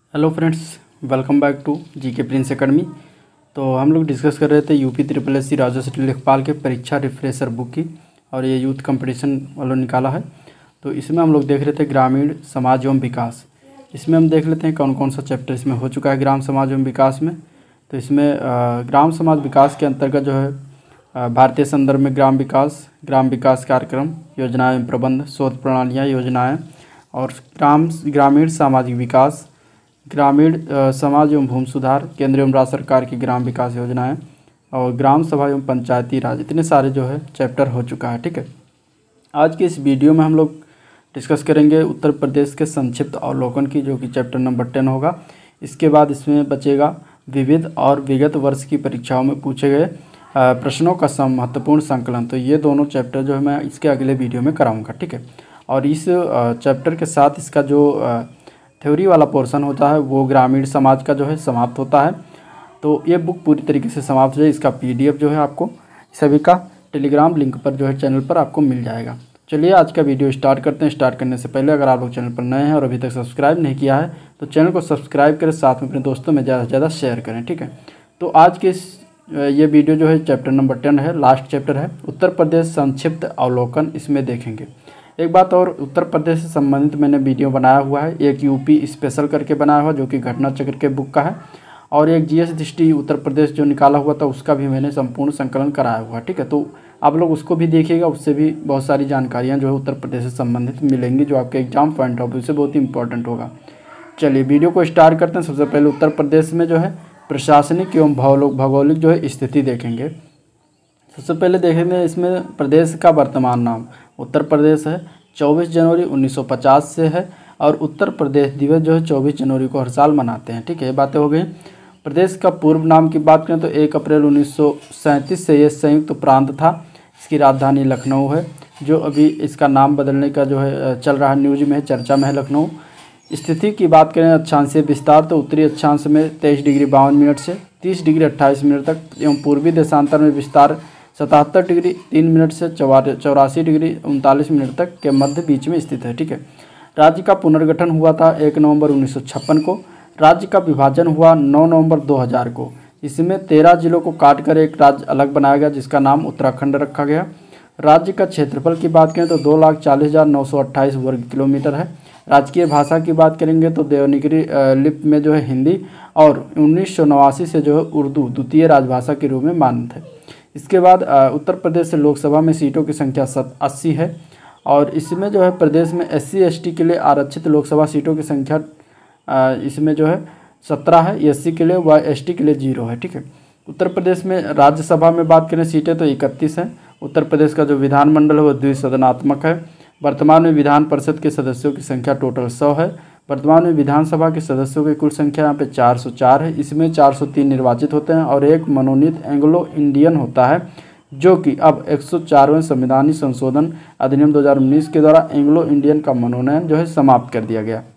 Hello friends, welcome back to GK Prince Academy. तो हम लोग डिस्कस कर रहे थे यूपी ट्रिपल एस सी राजस्व लेखपाल के परीक्षा रिफ्रेशर बुक की, और ये यूथ कंपटीशन वालों निकाला है। तो इसमें हम लोग देख रहे थे ग्रामीण समाज एवं विकास। इसमें हम देख लेते हैं कौन कौन सा चैप्टर इसमें हो चुका है ग्राम समाज एवं विकास में। तो इसमें ग्राम समाज विकास के अंतर्गत जो है भारतीय संदर्भ में ग्राम विकास कार्यक्रम, योजनाएँ एवं प्रबंध, शोध प्रणालियाँ, योजनाएँ, और ग्रामीण सामाजिक विकास, ग्रामीण समाज एवं भूमि सुधार, केंद्र एवं राज्य सरकार की ग्राम विकास योजनाएं, और ग्राम सभा एवं पंचायती राज, इतने सारे जो है चैप्टर हो चुका है। ठीक है, आज की इस वीडियो में हम लोग डिस्कस करेंगे उत्तर प्रदेश के संक्षिप्त अवलोकन की, जो कि चैप्टर नंबर 10 होगा। इसके बाद इसमें बचेगा विविध और विगत वर्ष की परीक्षाओं में पूछे गए प्रश्नों का महत्वपूर्ण संकलन। तो ये दोनों चैप्टर जो है मैं इसके अगले वीडियो में कराऊँगा। ठीक है, और इस चैप्टर के साथ इसका जो थ्योरी वाला पोर्शन होता है वो ग्रामीण समाज का जो है समाप्त होता है। तो ये बुक पूरी तरीके से समाप्त हो जाए, इसका पीडीएफ जो है आपको सभी का टेलीग्राम लिंक पर जो है चैनल पर आपको मिल जाएगा। चलिए आज का वीडियो स्टार्ट करते हैं। स्टार्ट करने से पहले अगर आप लोग चैनल पर नए हैं और अभी तक सब्सक्राइब नहीं किया है तो चैनल को सब्सक्राइब करें, साथ में अपने दोस्तों में ज़्यादा से ज़्यादा शेयर करें। ठीक है, तो आज के ये वीडियो जो है चैप्टर नंबर 10 है, लास्ट चैप्टर है, उत्तर प्रदेश संक्षिप्त अवलोकन। इसमें देखेंगे एक बात और, उत्तर प्रदेश से संबंधित मैंने वीडियो बनाया हुआ है, एक यूपी स्पेशल करके बनाया हुआ जो कि घटना चक्र के बुक का है, और एक जीएस दृष्टि उत्तर प्रदेश जो निकाला हुआ था उसका भी मैंने संपूर्ण संकलन कराया हुआ है। ठीक है, तो आप लोग उसको भी देखिएगा, उससे भी बहुत सारी जानकारियाँ जो है उत्तर प्रदेश से संबंधित मिलेंगी, जो आपके एग्जाम पॉइंट ऑफ व्यू से बहुत ही इंपॉर्टेंट होगा। चलिए वीडियो को स्टार्ट करते हैं। सबसे पहले उत्तर प्रदेश में जो है प्रशासनिक एवं भौगोलिक जो है स्थिति देखेंगे। सबसे पहले देखेंगे इसमें प्रदेश का वर्तमान नाम उत्तर प्रदेश है, 24 जनवरी 1950 से है, और उत्तर प्रदेश दिवस जो है 24 जनवरी को हर साल मनाते हैं। ठीक है, ये बातें हो गई। प्रदेश का पूर्व नाम की बात करें तो 1 अप्रैल 1937 से ये संयुक्त प्रांत था। इसकी राजधानी लखनऊ है, जो अभी इसका नाम बदलने का जो है चल रहा है, न्यूज में है, चर्चा में है लखनऊ। स्थिति की बात करें अक्षांशीय विस्तार तो उत्तरी अक्षांश में 23 डिग्री 52 मिनट से 30 डिग्री 28 मिनट तक, एवं पूर्वी देशांतर में विस्तार 77 डिग्री 3 मिनट से 84 डिग्री 39 मिनट तक के मध्य बीच में स्थित है। ठीक है, राज्य का पुनर्गठन हुआ था 1 नवंबर 1956 को। राज्य का विभाजन हुआ 9 नवंबर 2000 को। इसमें 13 जिलों को काटकर एक राज्य अलग बनाया गया जिसका नाम उत्तराखंड रखा गया। राज्य का क्षेत्रफल की बात करें तो 2,40,928 वर्ग किलोमीटर है। राजकीय भाषा की बात करेंगे तो देवनागरी लिपि में जो है हिंदी, और 1989 से जो है उर्दू द्वितीय राजभाषा के रूप में मान्य है। इसके बाद उत्तर प्रदेश से लोकसभा में सीटों की संख्या 80 है, और इसमें जो है प्रदेश में SC ST के लिए आरक्षित लोकसभा सीटों की संख्या इसमें जो है 17 है, SC के लिए व ST के लिए 0 है। ठीक है, उत्तर प्रदेश में राज्यसभा में बात करें सीटें तो 31 हैं। उत्तर प्रदेश का जो विधानमंडल है वो द्विसदनात्मक है। वर्तमान में विधान परिषद के सदस्यों की संख्या टोटल 100 है। वर्तमान में विधानसभा के सदस्यों की कुल संख्या यहाँ पे 404 है। इसमें 403 निर्वाचित होते हैं और एक मनोनीत एंग्लो इंडियन होता है, जो कि अब 104वें संविधानिक संशोधन अधिनियम 2019 के द्वारा एंग्लो इंडियन का मनोनयन जो है समाप्त कर दिया गया।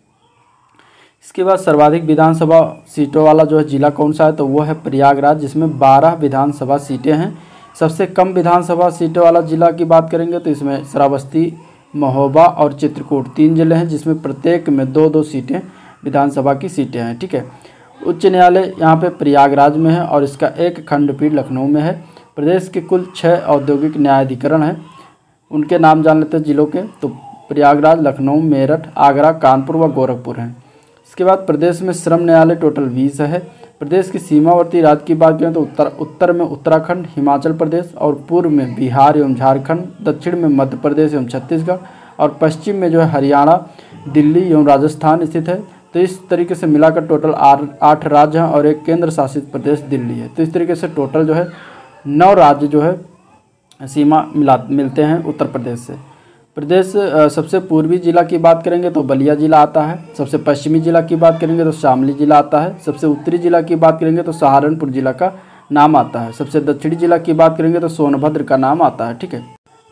इसके बाद सर्वाधिक विधानसभा सीटों वाला जो है जिला कौन सा है तो वो है प्रयागराज, जिसमें 12 विधानसभा सीटें हैं। सबसे कम विधानसभा सीटों वाला जिला की बात करेंगे तो इसमें श्रावस्ती, महोबा और चित्रकूट 3 जिले हैं, जिसमें प्रत्येक में 2-2 सीटें विधानसभा की सीटें हैं। ठीक है, उच्च न्यायालय यहाँ पे प्रयागराज में है और इसका एक खंडपीठ लखनऊ में है। प्रदेश के कुल 6 औद्योगिक न्यायाधिकरण हैं, उनके नाम जान लेते हैं जिलों के। तो प्रयागराज, लखनऊ, मेरठ, आगरा, कानपुर व गोरखपुर हैं। इसके बाद प्रदेश में श्रम न्यायालय टोटल 20 है। प्रदेश की सीमावर्ती राज्य की बात करें तो उत्तर में उत्तराखंड, हिमाचल प्रदेश, और पूर्व में बिहार एवं झारखंड, दक्षिण में मध्य प्रदेश एवं छत्तीसगढ़, और पश्चिम में जो है हरियाणा, दिल्ली एवं राजस्थान स्थित है। तो इस तरीके से मिलाकर टोटल 8 राज्य हैं और एक केंद्र शासित प्रदेश दिल्ली है। तो इस तरीके से टोटल जो है 9 राज्य जो है सीमा मिलते हैं उत्तर प्रदेश से। प्रदेश सबसे पूर्वी जिला की बात करेंगे तो बलिया जिला आता है। सबसे पश्चिमी जिला की बात करेंगे तो शामली जिला आता है। सबसे उत्तरी जिला की बात करेंगे तो सहारनपुर जिला का नाम आता है। सबसे दक्षिणी जिला की बात करेंगे तो सोनभद्र का नाम आता है। ठीक है,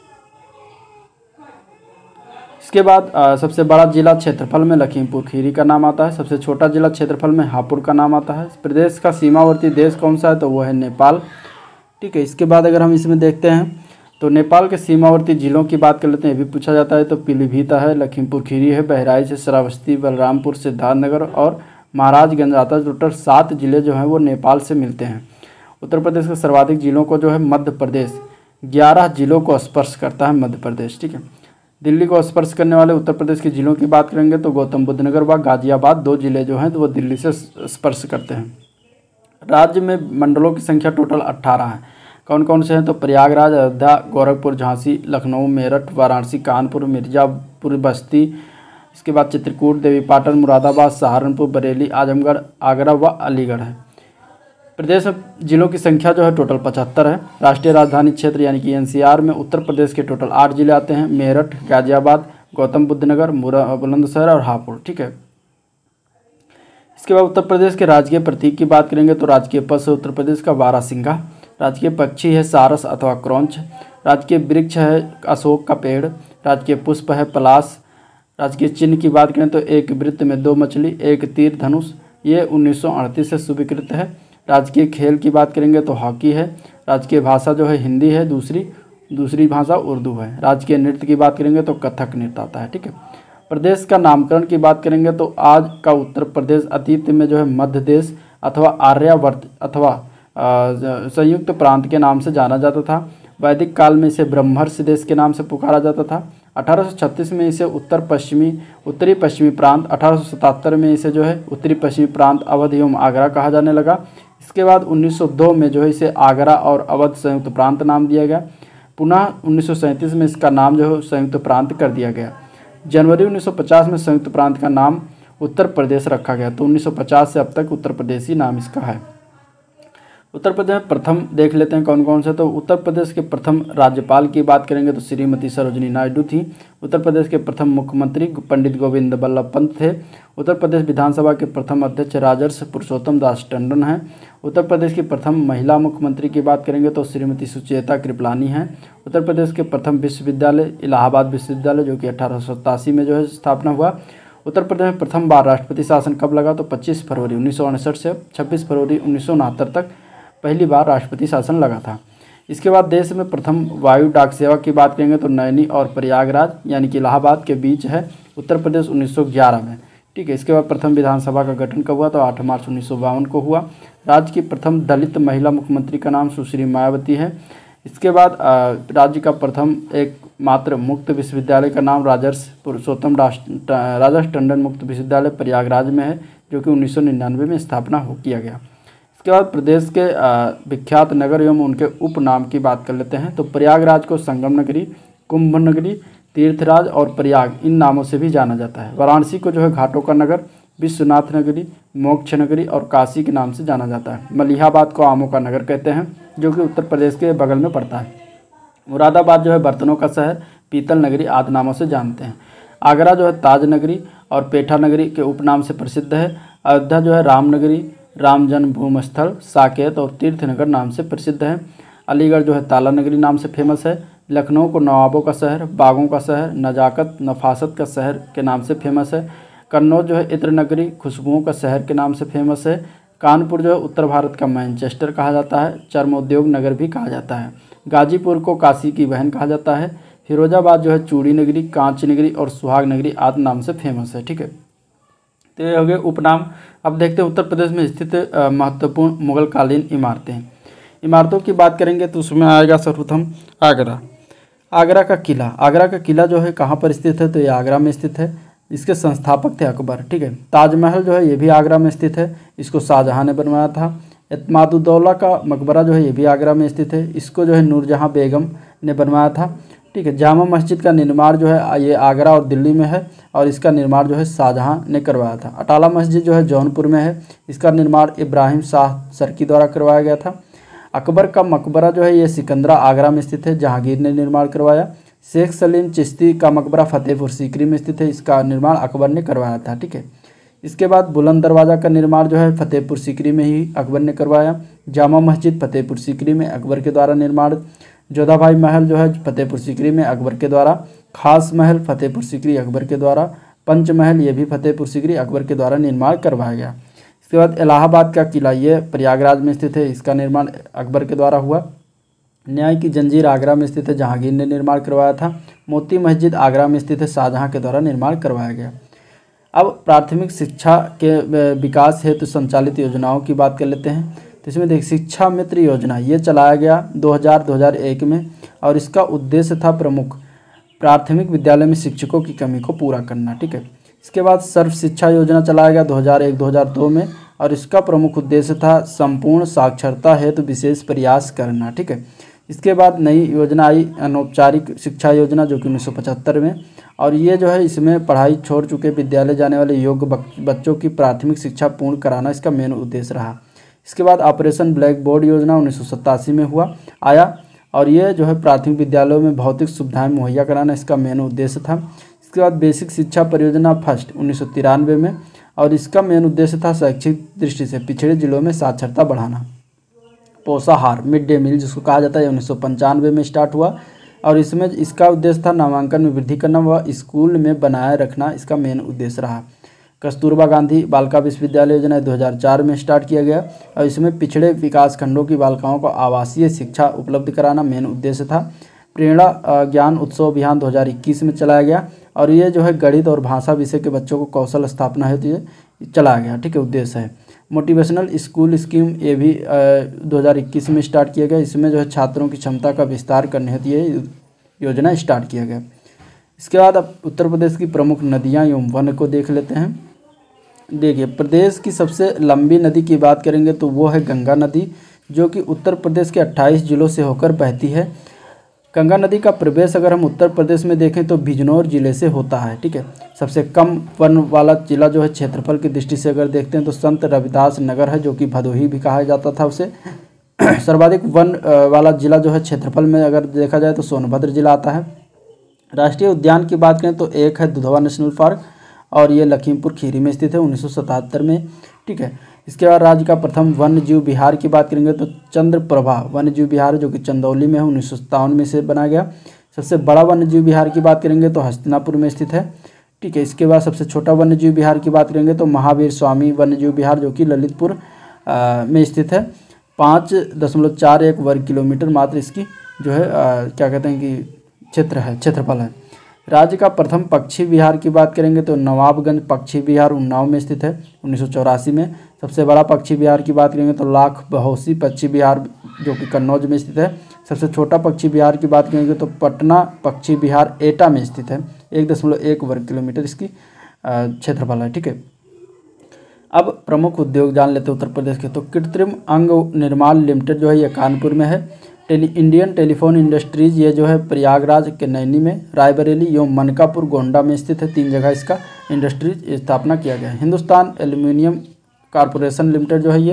इसके बाद सबसे बड़ा जिला क्षेत्रफल में लखीमपुर खीरी का नाम आता है। सबसे छोटा जिला क्षेत्रफल में हापुड़ का नाम आता है। प्रदेश का सीमावर्ती देश कौन सा है तो वो है नेपाल। ठीक है, इसके बाद अगर हम इसमें देखते हैं तो नेपाल के सीमावर्ती जिलों की बात कर लेते हैं, ये भी पूछा जाता है। तो पीलीभीत है, लखीमपुर खीरी है, बहराइच है, श्रावस्ती, बलरामपुर, सिद्धार्थनगर और महाराजगंज आता है। टोटल 7 जिले जो हैं वो नेपाल से मिलते हैं। उत्तर प्रदेश के सर्वाधिक जिलों को जो है मध्य प्रदेश 11 जिलों को स्पर्श करता है मध्य प्रदेश, ठीक है। दिल्ली को स्पर्श करने वाले उत्तर प्रदेश के जिलों की बात करेंगे तो गौतम बुद्ध नगर व गाजियाबाद 2 जिले जो हैं तो वो दिल्ली से स्पर्श करते हैं। राज्य में मंडलों की संख्या टोटल 18 है। कौन कौन से हैं तो प्रयागराज, अयोध्या, गोरखपुर, झांसी, लखनऊ, मेरठ, वाराणसी, कानपुर, मिर्जापुर, बस्ती, इसके बाद चित्रकूट, देवीपाटन, मुरादाबाद, सहारनपुर, बरेली, आजमगढ़, आगरा व अलीगढ़ है। प्रदेश में जिलों की संख्या जो है टोटल 75 है। राष्ट्रीय राजधानी क्षेत्र यानी कि एनसीआर में उत्तर प्रदेश के टोटल 8 जिले आते हैं, मेरठ, गाजियाबाद, गौतम बुद्ध नगर, बुलंदशहर और हापुड़, ठीक है। इसके बाद उत्तर प्रदेश के राजकीय प्रतीक की बात करेंगे तो राजकीय पशु उत्तर प्रदेश का बारहसिंगा, राजकीय पक्षी है सारस अथवा क्रौंच, राजकीय वृक्ष है अशोक का पेड़, राजकीय पुष्प है पलाश, राजकीय चिन्ह की बात करें तो एक वृत्त में 2 मछली, एक तीर धनुष, ये 1938 से स्वीकृत है। राजकीय खेल की बात करेंगे तो हॉकी है। राजकीय भाषा जो है हिंदी है, दूसरी भाषा उर्दू है। राजकीय नृत्य की बात करेंगे तो कथक नृत्य आता है, ठीक है। प्रदेश का नामकरण की बात करेंगे तो आज का उत्तर प्रदेश अतीत में जो है मध्य देश अथवा आर्यावर्त अथवा संयुक्त प्रांत के नाम से जाना जाता था। वैदिक काल में इसे ब्रह्मर्ष देश के नाम से पुकारा जाता था। 1836 में इसे उत्तरी पश्चिमी प्रांत, 1877 में इसे जो है उत्तरी पश्चिमी प्रांत अवध एवं आगरा कहा जाने लगा। इसके बाद 1902 में जो है इसे आगरा और अवध संयुक्त प्रांत नाम दिया गया। पुनः 1937 में इसका नाम जो है संयुक्त प्रांत कर दिया गया। जनवरी 1950 में संयुक्त प्रांत का नाम उत्तर प्रदेश रखा गया। तो 1950 से अब तक उत्तर प्रदेश ही नाम इसका है। उत्तर प्रदेश में प्रथम देख लेते हैं कौन कौन से। तो उत्तर प्रदेश के प्रथम राज्यपाल की बात करेंगे तो श्रीमती सरोजिनी नायडू थी। उत्तर प्रदेश के प्रथम मुख्यमंत्री पंडित गोविंद बल्लभ पंत थे। उत्तर प्रदेश विधानसभा के प्रथम अध्यक्ष राजर्षि पुरुषोत्तम दास टंडन हैं। उत्तर प्रदेश की प्रथम महिला मुख्यमंत्री की बात करेंगे तो श्रीमती सुचेता कृपलानी हैं। उत्तर प्रदेश के प्रथम विश्वविद्यालय इलाहाबाद विश्वविद्यालय जो कि 1887 में जो है स्थापना हुआ। उत्तर प्रदेश में प्रथम बार राष्ट्रपति शासन कब लगा तो 25 फरवरी 1969 से 26 फरवरी 1969 तक पहली बार राष्ट्रपति शासन लगा था। इसके बाद देश में प्रथम वायु डाक सेवा की बात करेंगे तो नैनी और प्रयागराज यानी कि इलाहाबाद के बीच है, उत्तर प्रदेश 1911 में, ठीक है। इसके बाद प्रथम विधानसभा का गठन कब हुआ तो 8 मार्च 1952 को हुआ। राज्य की प्रथम दलित महिला मुख्यमंत्री का नाम सुश्री मायावती है। इसके बाद राज्य का प्रथम एकमात्र मुक्त विश्वविद्यालय का नाम राजर्षि पुरुषोत्तम दास टंडन मुक्त विश्वविद्यालय प्रयागराज में है, जो कि 1999 में स्थापना किया गया। इसके बाद प्रदेश के विख्यात नगर एवं उनके उपनाम की बात कर लेते हैं। तो प्रयागराज को संगम नगरी, कुंभ नगरी, तीर्थराज और प्रयाग इन नामों से भी जाना जाता है। वाराणसी को जो है घाटों का नगर, विश्वनाथ नगरी, मोक्ष नगरी और काशी के नाम से जाना जाता है। मलिहाबाद को आमों का नगर कहते हैं, जो कि उत्तर प्रदेश के बगल में पड़ता है। मुरादाबाद जो है बर्तनों का शहर, पीतल नगरी आदि नामों से जानते हैं। आगरा जो है ताज नगरी और पेठा नगरी के उपनाम से प्रसिद्ध है। अयोध्या जो है राम नगरी, राम जन्मभूमि स्थल, साकेत और तीर्थनगर नाम से प्रसिद्ध है। अलीगढ़ जो है ताला नगरी नाम से फेमस है। लखनऊ को नवाबों का शहर, बागों का शहर, नजाकत नफासत का शहर के नाम से फेमस है। कन्नौज जो है इत्र नगरी, खुशबुओं का शहर के नाम से फेमस है। कानपुर जो है उत्तर भारत का मैनचेस्टर कहा जाता है, चर्मोद्योग नगर भी कहा जाता है। गाजीपुर को काशी की बहन कहा जाता है। फिरोजाबाद जो है चूड़ी नगरी, कांच नगरी और सुहाग नगरी आदि नाम से फेमस है, ठीक है। तो ये हो गए उपनाम। अब देखते हैं उत्तर प्रदेश में स्थित महत्वपूर्ण मुगलकालीन इमारतों की बात करेंगे तो उसमें आएगा सर्वप्रथम आगरा का किला जो है कहाँ पर स्थित है तो ये आगरा में स्थित है। इसके संस्थापक थे अकबर, ठीक है। ताजमहल जो है ये भी आगरा में स्थित है, इसको शाहजहां ने बनवाया था। एतमादुद्दौला का मकबरा जो है ये भी आगरा में स्थित है, इसको जो है नूरजहां बेगम ने बनवाया था, ठीक है। जामा मस्जिद का निर्माण जो है ये आगरा और दिल्ली में है और इसका निर्माण जो है शाहजहां ने करवाया था। अटाला मस्जिद जो है जौनपुर में है, इसका निर्माण इब्राहिम शाह सरकी द्वारा करवाया गया था। अकबर का मकबरा जो है ये सिकंदरा आगरा में स्थित है, जहांगीर ने निर्माण करवाया। शेख सलीम चिश्ती का मकबरा फतेहपुर सीकरी में स्थित है, इसका निर्माण अकबर ने करवाया था, ठीक है। इसके बाद बुलंद दरवाज़ा का निर्माण जो है फतेहपुर सीकरी में ही अकबर ने करवाया। जामा मस्जिद फतेहपुर सीकरी में अकबर के द्वारा निर्माण। जोधाभाई महल जो है फतेहपुर सीकरी में अकबर के द्वारा। खास महल फतेहपुर सीकरी अकबर के द्वारा। पंच महल ये भी फतेहपुर सीकरी अकबर के द्वारा निर्माण करवाया गया। इसके बाद इलाहाबाद का किला ये प्रयागराज में स्थित है, इसका निर्माण अकबर के द्वारा हुआ। न्याय की जंजीर आगरा में स्थित है, जहांगीर ने निर्माण करवाया था। मोती मस्जिद आगरा में स्थित है, शाहजहां के द्वारा निर्माण करवाया गया। अब प्राथमिक शिक्षा के विकास हेतु संचालित योजनाओं की बात कर लेते हैं। तो इसमें देखिए शिक्षा मित्र योजना ये चलाया गया 2000-2001 में, और इसका उद्देश्य था प्रमुख प्राथमिक विद्यालय में शिक्षकों की कमी को पूरा करना। ठीक है। इसके बाद सर्व शिक्षा योजना चलाया गया 2001-2002 में, और इसका प्रमुख उद्देश्य था संपूर्ण साक्षरता हेतु विशेष प्रयास करना। ठीक है। इसके बाद नई योजना आई अनौपचारिक शिक्षा योजना जो कि 1975 में, और ये जो है इसमें पढ़ाई छोड़ चुके विद्यालय जाने वाले योग्य बच्चों की प्राथमिक शिक्षा पूर्ण कराना इसका मेन उद्देश्य रहा। इसके बाद ऑपरेशन ब्लैक बोर्ड योजना 1987 में आया, और ये जो है प्राथमिक विद्यालयों में भौतिक सुविधाएं मुहैया कराना इसका मेन उद्देश्य था। इसके बाद बेसिक शिक्षा परियोजना फर्स्ट 1993 में, और इसका मेन उद्देश्य था शैक्षिक दृष्टि से पिछड़े जिलों में साक्षरता बढ़ाना। पोषाहार मिड डे मील जिसको कहा जाता है 1995 में स्टार्ट हुआ, और इसमें इसका उद्देश्य था नामांकन में वृद्धि करना व स्कूल में बनाए रखना इसका मेन उद्देश्य रहा। कस्तूरबा गांधी बालिका विश्वविद्यालय योजना 2004 में स्टार्ट किया गया, और इसमें पिछड़े विकास खंडों की बालिकाओं को आवासीय शिक्षा उपलब्ध कराना मेन उद्देश्य था। प्रेरणा ज्ञान उत्सव अभियान 2021 में चलाया गया, और ये जो है गणित और भाषा विषय के बच्चों को कौशल स्थापना हेतु ये चलाया गया। ठीक है, उद्देश्य है। मोटिवेशनल स्कूल स्कीम ये भी 2021 में स्टार्ट किया गया। इसमें जो है छात्रों की क्षमता का विस्तार करने हेतु ये योजना स्टार्ट किया गया। इसके बाद अब उत्तर प्रदेश की प्रमुख नदियाँ एवं वन को देख लेते हैं। देखिए प्रदेश की सबसे लंबी नदी की बात करेंगे तो वो है गंगा नदी, जो कि उत्तर प्रदेश के 28 जिलों से होकर बहती है। गंगा नदी का प्रवेश अगर हम उत्तर प्रदेश में देखें तो बिजनौर जिले से होता है। ठीक है। सबसे कम वन वाला जिला जो है क्षेत्रफल की दृष्टि से अगर देखते हैं तो संत रविदास नगर है, जो कि भदोही भी कहा जाता था उसे। सर्वाधिक वन वाला जिला जो है क्षेत्रफल में अगर देखा जाए तो सोनभद्र जिला आता है। राष्ट्रीय उद्यान की बात करें तो एक है दुधवा नेशनल पार्क, और ये लखीमपुर खीरी में स्थित है 1977 में। ठीक है। इसके बाद राज्य का प्रथम वन्य जीव विहार की बात करेंगे तो चंद्रप्रभा वन्य जीव विहार जो कि चंदौली में है, 1957 में से बनाया गया। सबसे बड़ा वन्य जीव विहार की बात करेंगे तो हस्तिनापुर में स्थित है। ठीक है। इसके बाद सबसे छोटा वन्य जीव विहार की बात करेंगे तो महावीर स्वामी वन्य जीव विहार जो कि ललितपुर में स्थित है। 5.41 वर्ग किलोमीटर मात्र इसकी जो है क्या कहते हैं कि क्षेत्रफल है। राज्य का प्रथम पक्षी विहार की बात करेंगे तो नवाबगंज पक्षी विहार उन्नाव में स्थित है 1984 में। सबसे बड़ा पक्षी विहार की बात करेंगे तो लाख बहौसी पक्षी विहार जो कि कन्नौज में स्थित है। सबसे छोटा पक्षी विहार की बात करेंगे तो पटना पक्षी विहार एटा में स्थित है। 1.1 वर्ग किलोमीटर इसकी क्षेत्रफल है। ठीक है। अब प्रमुख उद्योग जान लेते हैं उत्तर प्रदेश के। तो कृत्रिम अंग निर्माण लिमिटेड जो है ये कानपुर में है। इंडियन टेलीफोन इंडस्ट्रीज ये जो है प्रयागराज के नैनी में, रायबरेली एवं मनकापुर गोंडा में स्थित है। 3 जगह इसका इंडस्ट्रीज स्थापना किया गया है। हिंदुस्तान एल्यूमिनियम कॉरपोरेशन लिमिटेड जो है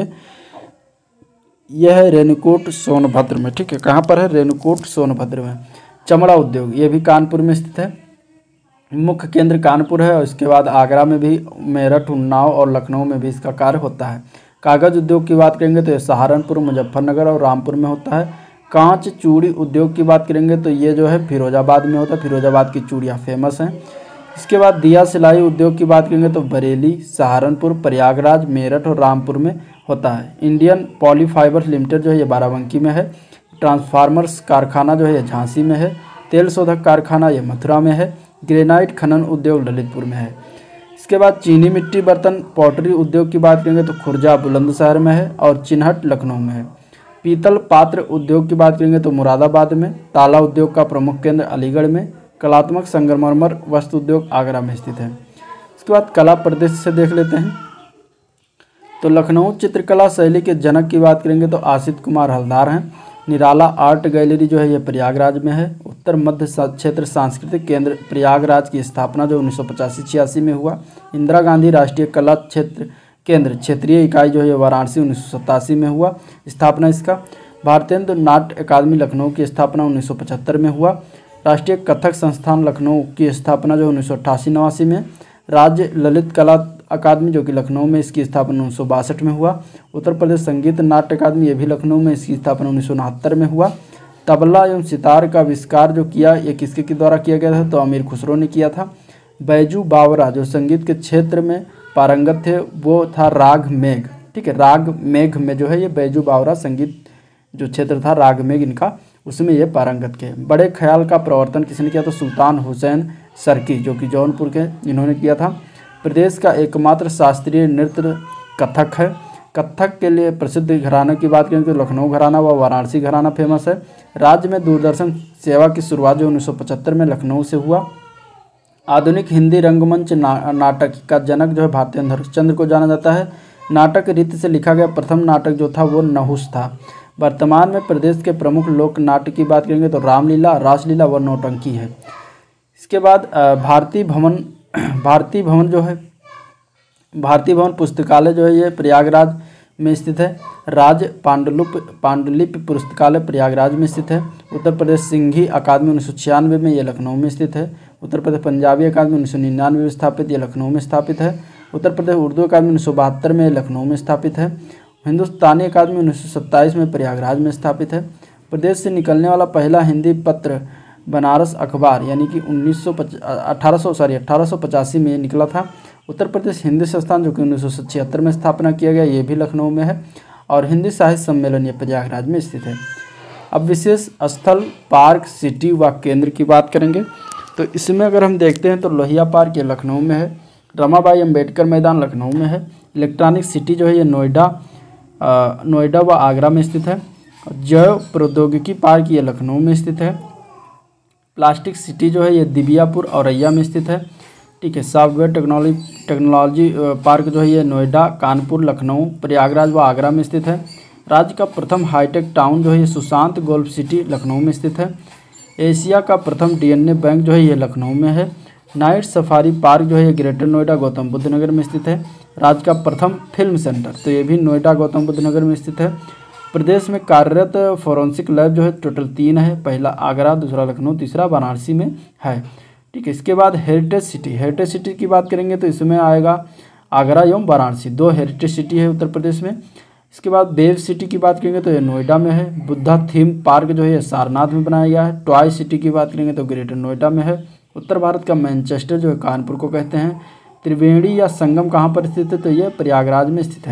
ये है रेणुकूट सोनभद्र में। ठीक है। कहाँ पर है? रेणुकूट सोनभद्र में। चमड़ा उद्योग ये भी कानपुर में स्थित है। मुख्य केंद्र कानपुर है, और इसके बाद आगरा में भी, मेरठ, उन्नाव और लखनऊ में भी इसका कार्य होता है। कागज उद्योग की बात करेंगे तो ये सहारनपुर, मुजफ्फरनगर और रामपुर में होता है। कांच चूड़ी उद्योग की बात करेंगे तो ये जो है फिरोजाबाद में होता है। फिरोजाबाद की चूड़ियाँ फेमस हैं। इसके बाद दिया सिलाई उद्योग की बात करेंगे तो बरेली, सहारनपुर, प्रयागराज, मेरठ और रामपुर में होता है। इंडियन पॉलीफाइबर्स लिमिटेड जो है ये बाराबंकी में है। ट्रांसफार्मर्स कारखाना जो है ये झांसी में है। तेल शोधक कारखाना ये मथुरा में है। ग्रेनाइट खनन उद्योग ललितपुर में है। इसके बाद चीनी मिट्टी बर्तन पॉटरी उद्योग की बात करेंगे तो खुर्जा बुलंदशहर में है, और चिन्हट लखनऊ में है। पीतल पात्र उद्योग की बात करेंगे तो मुरादाबाद में। ताला उद्योग का प्रमुख केंद्र अलीगढ़ में। कलात्मक संगमरमर वस्त्र उद्योग आगरा में स्थित है। इसके बाद कला प्रदेश से देख लेते हैं। तो लखनऊ चित्रकला शैली के जनक की बात करेंगे तो आसित कुमार हलदार हैं। निराला आर्ट गैलरी जो है ये प्रयागराज में है। उत्तर मध्य क्षेत्र सांस्कृतिक केंद्र प्रयागराज की स्थापना जो 1985-86 में हुआ। इंदिरा गांधी राष्ट्रीय कला क्षेत्र केंद्र क्षेत्रीय इकाई जो है वाराणसी 1987 में हुआ स्थापना इसका। भारतेंदु नाट्य अकादमी लखनऊ की स्थापना 1975 में हुआ। राष्ट्रीय कथक संस्थान लखनऊ की स्थापना जो 1988-89 में। राज्य ललित कला अकादमी जो कि लखनऊ में, इसकी स्थापना 1962 में हुआ। उत्तर प्रदेश संगीत नाट्य अकादमी ये भी लखनऊ में, इसकी स्थापना 1969 में हुआ। तबला एवं सितार का आविष्कार जो किया ये किसके के द्वारा किया गया था? तो अमीर खुसरो ने किया था। बैजू बावरा जो संगीत के क्षेत्र में पारंगत थे वो था राग मेघ। ठीक है। राग मेघ में जो है ये बैजू बावरा संगीत जो क्षेत्र था राग मेघ इनका, उसमें ये पारंगत के। बड़े ख्याल का प्रवर्तन किसने किया? तो सुल्तान हुसैन सरकी जो कि जौनपुर के इन्होंने किया था। प्रदेश का एकमात्र शास्त्रीय नृत्य कथक है। कथक के लिए प्रसिद्ध घरानों की बात करें तो लखनऊ घराना व वाराणसी घराना फेमस है। राज्य में दूरदर्शन सेवा की शुरुआत जो 1975 में लखनऊ से हुआ। आधुनिक हिंदी रंगमंच नाटक का जनक जो है भारतेंदु हरिश्चंद्र को जाना जाता है। नाटक रीति से लिखा गया प्रथम नाटक जो था वो नहुष था। वर्तमान में प्रदेश के प्रमुख लोक नाट्य की बात करेंगे तो रामलीला, रासलीला व नौटंकी है। इसके बाद भारतीय भवन पुस्तकालय जो है ये प्रयागराज में स्थित है। राज्य पांडुलिपि पुस्तकालय प्रयागराज में स्थित है। उत्तर प्रदेश सिंघी अकादमी 1996 में ये लखनऊ में स्थित है। उत्तर प्रदेश पंजाबी अकादमी 1999 में स्थापित, ये लखनऊ में स्थापित है। उत्तर प्रदेश उर्दू अकादमी 1972 में लखनऊ में स्थापित है। हिंदुस्तानी अकादमी 1927 में प्रयागराज में स्थापित है। प्रदेश से निकलने वाला पहला हिंदी पत्र बनारस अखबार यानी कि 1885 में निकला था। उत्तर प्रदेश हिंदी संस्थान जो कि 1976 में स्थापना किया गया, ये भी लखनऊ में है। और हिंदी साहित्य सम्मेलन ये प्रयागराज में स्थित है। अब विशेष स्थल, पार्क, सिटी व केंद्र की बात करेंगे तो इसमें अगर हम देखते हैं तो लोहिया पार्क ये लखनऊ में है। रमाबाई अंबेडकर मैदान लखनऊ में है। इलेक्ट्रॉनिक सिटी जो है ये नोएडा व आगरा में स्थित है। जैव प्रौद्योगिकी पार्क ये लखनऊ में स्थित है। प्लास्टिक सिटी जो है ये दिबियापुर औरैया में स्थित है। ठीक है। सॉफ्टवेयर टेक्नोलॉजी पार्क जो है ये नोएडा, कानपुर, लखनऊ, प्रयागराज व आगरा में स्थित है। राज्य का प्रथम हाईटेक टाउन जो है ये सुशांत गोल्फ सिटी लखनऊ में स्थित है। एशिया का प्रथम डीएनए बैंक जो है ये लखनऊ में है। नाइट सफारी पार्क जो है ये ग्रेटर नोएडा गौतम बुद्ध नगर में स्थित है। राज्य का प्रथम फिल्म सेंटर तो ये भी नोएडा गौतम बुद्ध नगर में स्थित है। प्रदेश में कार्यरत फोरेंसिक लैब जो है टोटल 3 है। पहला आगरा, दूसरा लखनऊ, तीसरा वाराणसी में है। ठीक है। इसके बाद हेरिटेज सिटी की बात करेंगे तो इसमें आएगा आगरा एवं वाराणसी, 2 हेरिटेज सिटी है उत्तर प्रदेश में। इसके बाद वेव सिटी की बात करेंगे तो ये नोएडा में है। बुद्धा थीम पार्क जो है ये सारनाथ में बनाया गया है। टॉय सिटी की बात करेंगे तो ग्रेटर नोएडा में है। उत्तर भारत का मैनचेस्टर जो है कानपुर को कहते हैं। त्रिवेणी या संगम कहाँ पर स्थित है तो ये प्रयागराज में स्थित है।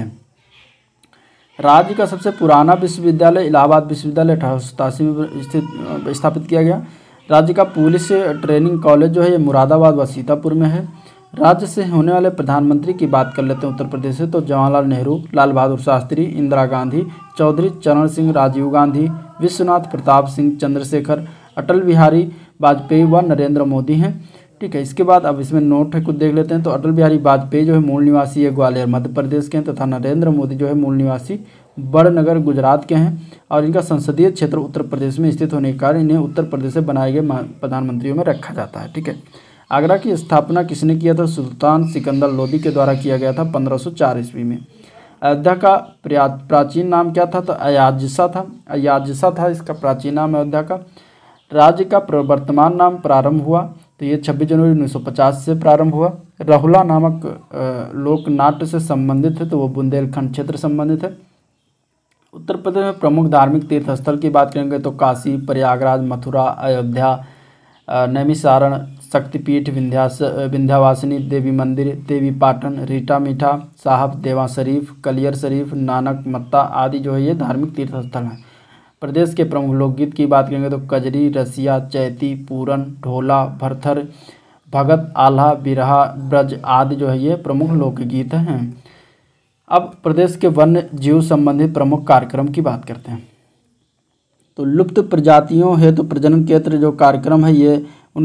राज्य का सबसे पुराना विश्वविद्यालय इलाहाबाद विश्वविद्यालय 1887 में स्थापित किया गया। राज्य का पुलिस ट्रेनिंग कॉलेज जो है ये मुरादाबाद व सीतापुर में है। राज्य से होने वाले प्रधानमंत्री की बात कर लेते हैं उत्तर प्रदेश से तो जवाहरलाल नेहरू, लाल बहादुर शास्त्री, इंदिरा गांधी, चौधरी चरण सिंह, राजीव गांधी, विश्वनाथ प्रताप सिंह, चंद्रशेखर, अटल बिहारी वाजपेयी व नरेंद्र मोदी हैं। ठीक है। इसके बाद अब इसमें नोट है कुछ देख लेते हैं तो अटल बिहारी वाजपेयी जो है मूल निवासी है ग्वालियर मध्य प्रदेश के हैं तथा नरेंद्र मोदी जो है मूल निवासी बड़नगर गुजरात के हैं। और इनका संसदीय क्षेत्र उत्तर प्रदेश में स्थित होने के कारण इन्हें उत्तर प्रदेश से बनाए गए प्रधानमंत्रियों में रखा जाता है। ठीक है। आगरा की स्थापना किसने किया था? सुल्तान सिकंदर लोदी के द्वारा किया गया था 1504 ईस्वी में। अयोध्या का प्राचीन नाम क्या था? तो अयाजिसा था इसका प्राचीन नाम अयोध्या का। राज्य का वर्तमान नाम प्रारंभ हुआ तो ये 26 जनवरी 1950 से प्रारंभ हुआ। रहुला नामक लोक नाट्य से संबंधित है तो वो बुंदेलखंड क्षेत्र संबंधित है। उत्तर प्रदेश में प्रमुख धार्मिक तीर्थ स्थल की बात करेंगे तो काशी, प्रयागराज, मथुरा, अयोध्या, नैमिषारण, शक्तिपीठ, विंध्यवासिनी देवी मंदिर, देवी पाटन, रीटा मीठा साहब, देवा शरीफ, कलियर शरीफ, नानक मत्ता आदि जो है ये धार्मिक तीर्थ स्थल हैं। प्रदेश के प्रमुख लोकगीत की बात करेंगे तो कजरी, रसिया, चैती, पूरन, ढोला, भरथर, भगत, आल्हा, बिरहा, ब्रज आदि जो है ये प्रमुख लोकगीत हैं। अब प्रदेश के वन्य जीव संबंधी प्रमुख कार्यक्रम की बात करते हैं तो लुप्त प्रजातियों हेतु प्रजनन केंद्र जो कार्यक्रम है ये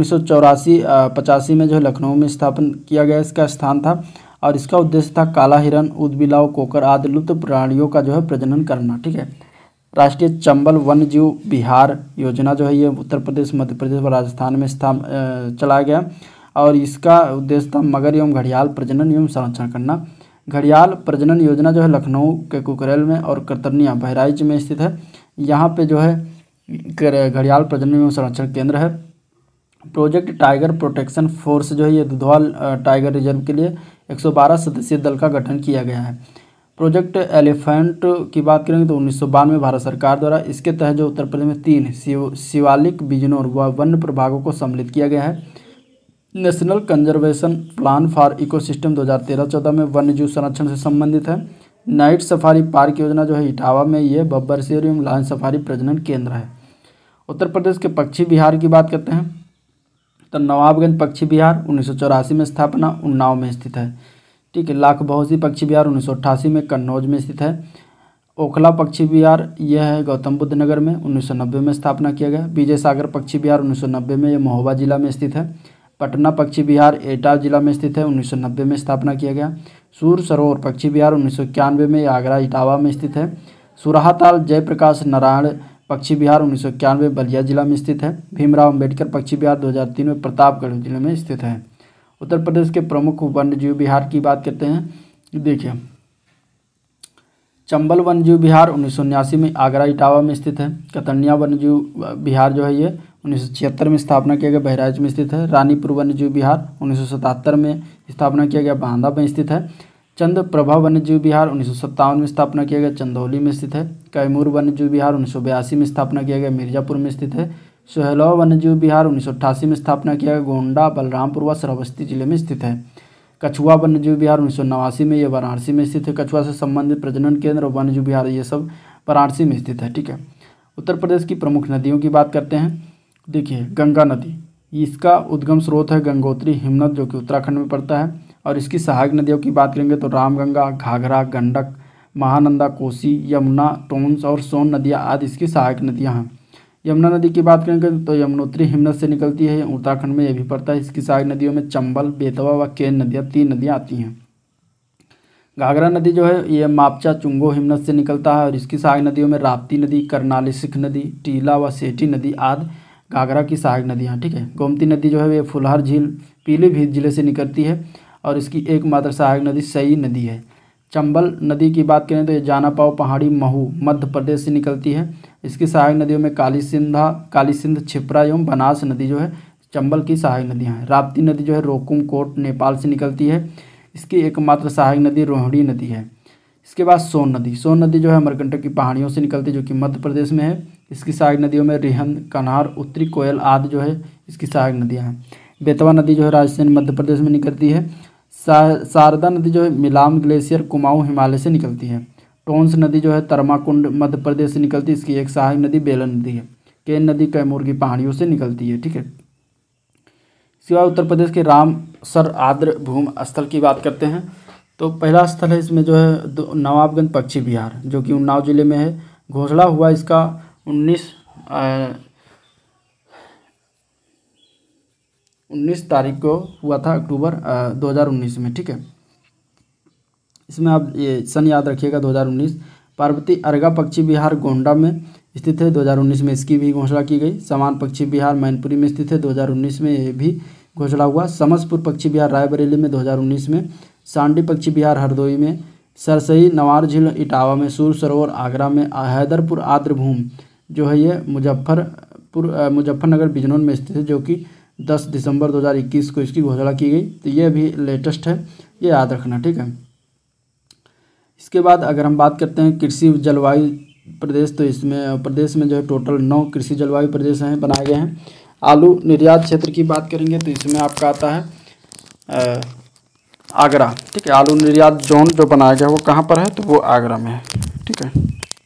1984-85 में जो है लखनऊ में स्थापन किया गया इसका स्थान था। और इसका उद्देश्य था काला हिरन, ऊदबिलाव, कोकर आदि लुप्त प्राणियों का जो है प्रजनन करना। ठीक है। राष्ट्रीय चंबल वन्य जीव विहार योजना जो है ये उत्तर प्रदेश, मध्य प्रदेश व राजस्थान में चलाया गया। और इसका उद्देश्य था मगर एवं घड़ियाल प्रजनन एवं संरक्षण करना। घड़ियाल प्रजनन योजना जो है लखनऊ के कुकरेल में और कतरनिया बहराइच में स्थित है। यहाँ पे जो है घड़ियाल प्रजनन एवं संरक्षण केंद्र है। प्रोजेक्ट टाइगर प्रोटेक्शन फोर्स जो है ये दुधवाल टाइगर रिजर्व के लिए 112 सदस्यीय दल का गठन किया गया है। प्रोजेक्ट एलिफेंट की बात करेंगे तो 1992 में भारत सरकार द्वारा इसके तहत जो उत्तर प्रदेश में 3 शिवालिक, बिजनौर व वन्य प्रभागों को सम्मिलित किया गया है। National Conservation Plan for Ecosystem 2013-14 में वन्य जीव संरक्षण से संबंधित है। नाइट सफारी पार्क योजना जो है इटावा में ये बब्बर शेर एवं लायन सफारी प्रजनन केंद्र है। उत्तर प्रदेश के पक्षी विहार की बात करते हैं तो नवाबगंज पक्षी विहार 1984 में स्थापना, उन्नाव में स्थित है। ठीक है। लाख बहुसी पक्षी विहार 1988 में कन्नौज में स्थित है। ओखला पक्षी विहार यह है गौतम बुद्ध नगर में, 1990 में स्थापना किया गया। विजय सागर पक्षी विहार 1990 में, यह महोबा जिला में स्थित है। पटना पक्षी विहार एटा जिला में स्थित है, 1990 में स्थापना किया गया। सूर सरोवर पक्षी विहार 1991 में, आगरा इटावा में स्थित है। सुराहाताल जयप्रकाश नारायण पक्षी विहार 1991 बलिया जिला में स्थित है। भीमराव अम्बेडकर पक्षी विहार 2003 में प्रतापगढ़ जिले में स्थित है। उत्तर प्रदेश के प्रमुख वन्यजीव विहार की बात करते हैं। देखिए, चंबल वन्यजीव विहार 1979 में आगरा इटावा में स्थित है। कतनिया वन्यजीव विहार जो है ये 1976 में स्थापना किया गया, बहराइच में स्थित है। रानीपुर वन्यजीव विहार 1977 में स्थापना किया गया, बांदा में स्थित है। चंद्रप्रभा वन्यजीव विहार 1957 में स्थापना किया गया, चंदौली में स्थित है। कैमूर वन्यजीव विहार 1982 में स्थापना किया गया, मिर्जापुर में स्थित है। सोहेलवा वन्यजीव विहार 1988 में स्थापना किया गया, गोंडा बलरामपुर व श्रावस्ती जिले में स्थित है। कछुआ वन्यजीव विहार 1989 में, यह वाराणसी में स्थित है। कछुआ से संबंधित प्रजनन केंद्र और वन्यजीव विहार ये सब वाराणसी में स्थित है। ठीक है। उत्तर प्रदेश की प्रमुख नदियों की बात करते हैं। देखिए, गंगा नदी, इसका उद्गम स्रोत है गंगोत्री हिमनद जो कि उत्तराखंड में पड़ता है। और इसकी सहायक नदियों की बात करेंगे तो रामगंगा, घाघरा, गंडक, महानंदा, कोसी, यमुना, टोंस और सोन नदियाँ आदि इसकी सहायक नदियाँ हैं। यमुना नदी की बात करेंगे तो यमुनोत्री हिमनद से निकलती है, उत्तराखंड में यह भी पड़ता है। इसकी सहायक नदियों में चंबल, बेतवा व केन नदियाँ 3 नदियाँ आती हैं। घाघरा नदी जो है ये मापचा चुंगो हिमनद से निकलता है और इसकी सहायक नदियों में राप्ती नदी, करनाली सिख नदी, टीला व सेठी नदी आदि घाघरा की सहायक नदियाँ। ठीक है। गोमती नदी जो है ये फुलहर झील पीलीभीत जिले से निकलती है और इसकी एकमात्र सहायक नदी सई नदी है। चंबल नदी की बात करें तो ये जानापाव पहाड़ी महू मध्य प्रदेश से निकलती है। इसकी सहायक नदियों में काली सिंध, छिप्रा एवं बनास नदी जो है चंबल की सहायक नदियाँ हैं। राप्ती नदी जो है रोकुम कोट नेपाल से निकलती है। इसकी एकमात्र सहायक नदी रोहिणी नदी है। इसके बाद सोन नदी जो है अमरकंटक की पहाड़ियों से निकलती है जो कि मध्य प्रदेश में है। इसकी सहायक नदियों में रिहंद, कन्हार, उत्तरी कोयल आदि जो है इसकी सहायक नदियाँ हैं। बेतवा नदी जो है राजस्थान मध्य प्रदेश में निकलती है। शारदा नदी जो है मिलाम ग्लेशियर कुमाऊं हिमालय से निकलती है। टोंस नदी जो है तरमाकुंड मध्य प्रदेश से निकलती है। इसकी एक सहायक नदी बेलन नदी है। केन नदी कैमूर की पहाड़ियों से निकलती है। ठीक है। इसके बाद उत्तर प्रदेश के रामसर आर्द्र भूमि स्थल की बात करते हैं। तो पहला स्थल है इसमें जो है नवाबगंज पक्षी विहार जो कि उन्नाव जिले में है। घोषणा हुआ इसका 19 तारीख को हुआ था, अक्टूबर 2019 में। ठीक है। इसमें आप ये सन याद रखिएगा 2019। पार्वती अर्गा पक्षी विहार गोंडा में स्थित है, 2019 में इसकी भी घोषणा की गई। समान पक्षी विहार मैनपुरी में स्थित है, 2019 में ये भी घोषणा हुआ। समसपुर पक्षी विहार रायबरेली में 2019 में। सांडी पक्षी विहार हरदोई में। सरसई नवार झील इटावा में। सूर सरोवर आगरा में। हैदरपुर आर्द्र भूमि जो है ये मुजफ्फरनगर बिजनौर में स्थित है जो कि 10 दिसंबर 2021 को इसकी घोषणा की गई। तो ये भी लेटेस्ट है, ये याद रखना। ठीक है। इसके बाद अगर हम बात करते हैं कृषि जलवायु प्रदेश, तो इसमें प्रदेश में जो है टोटल 9 कृषि जलवायु प्रदेश हैं बनाए गए हैं। आलू निर्यात क्षेत्र की बात करेंगे तो इसमें आपका आता है आगरा। ठीक है। आलू निर्यात जोन जो बनाया गया वो कहाँ पर है, तो वो आगरा में है। ठीक है।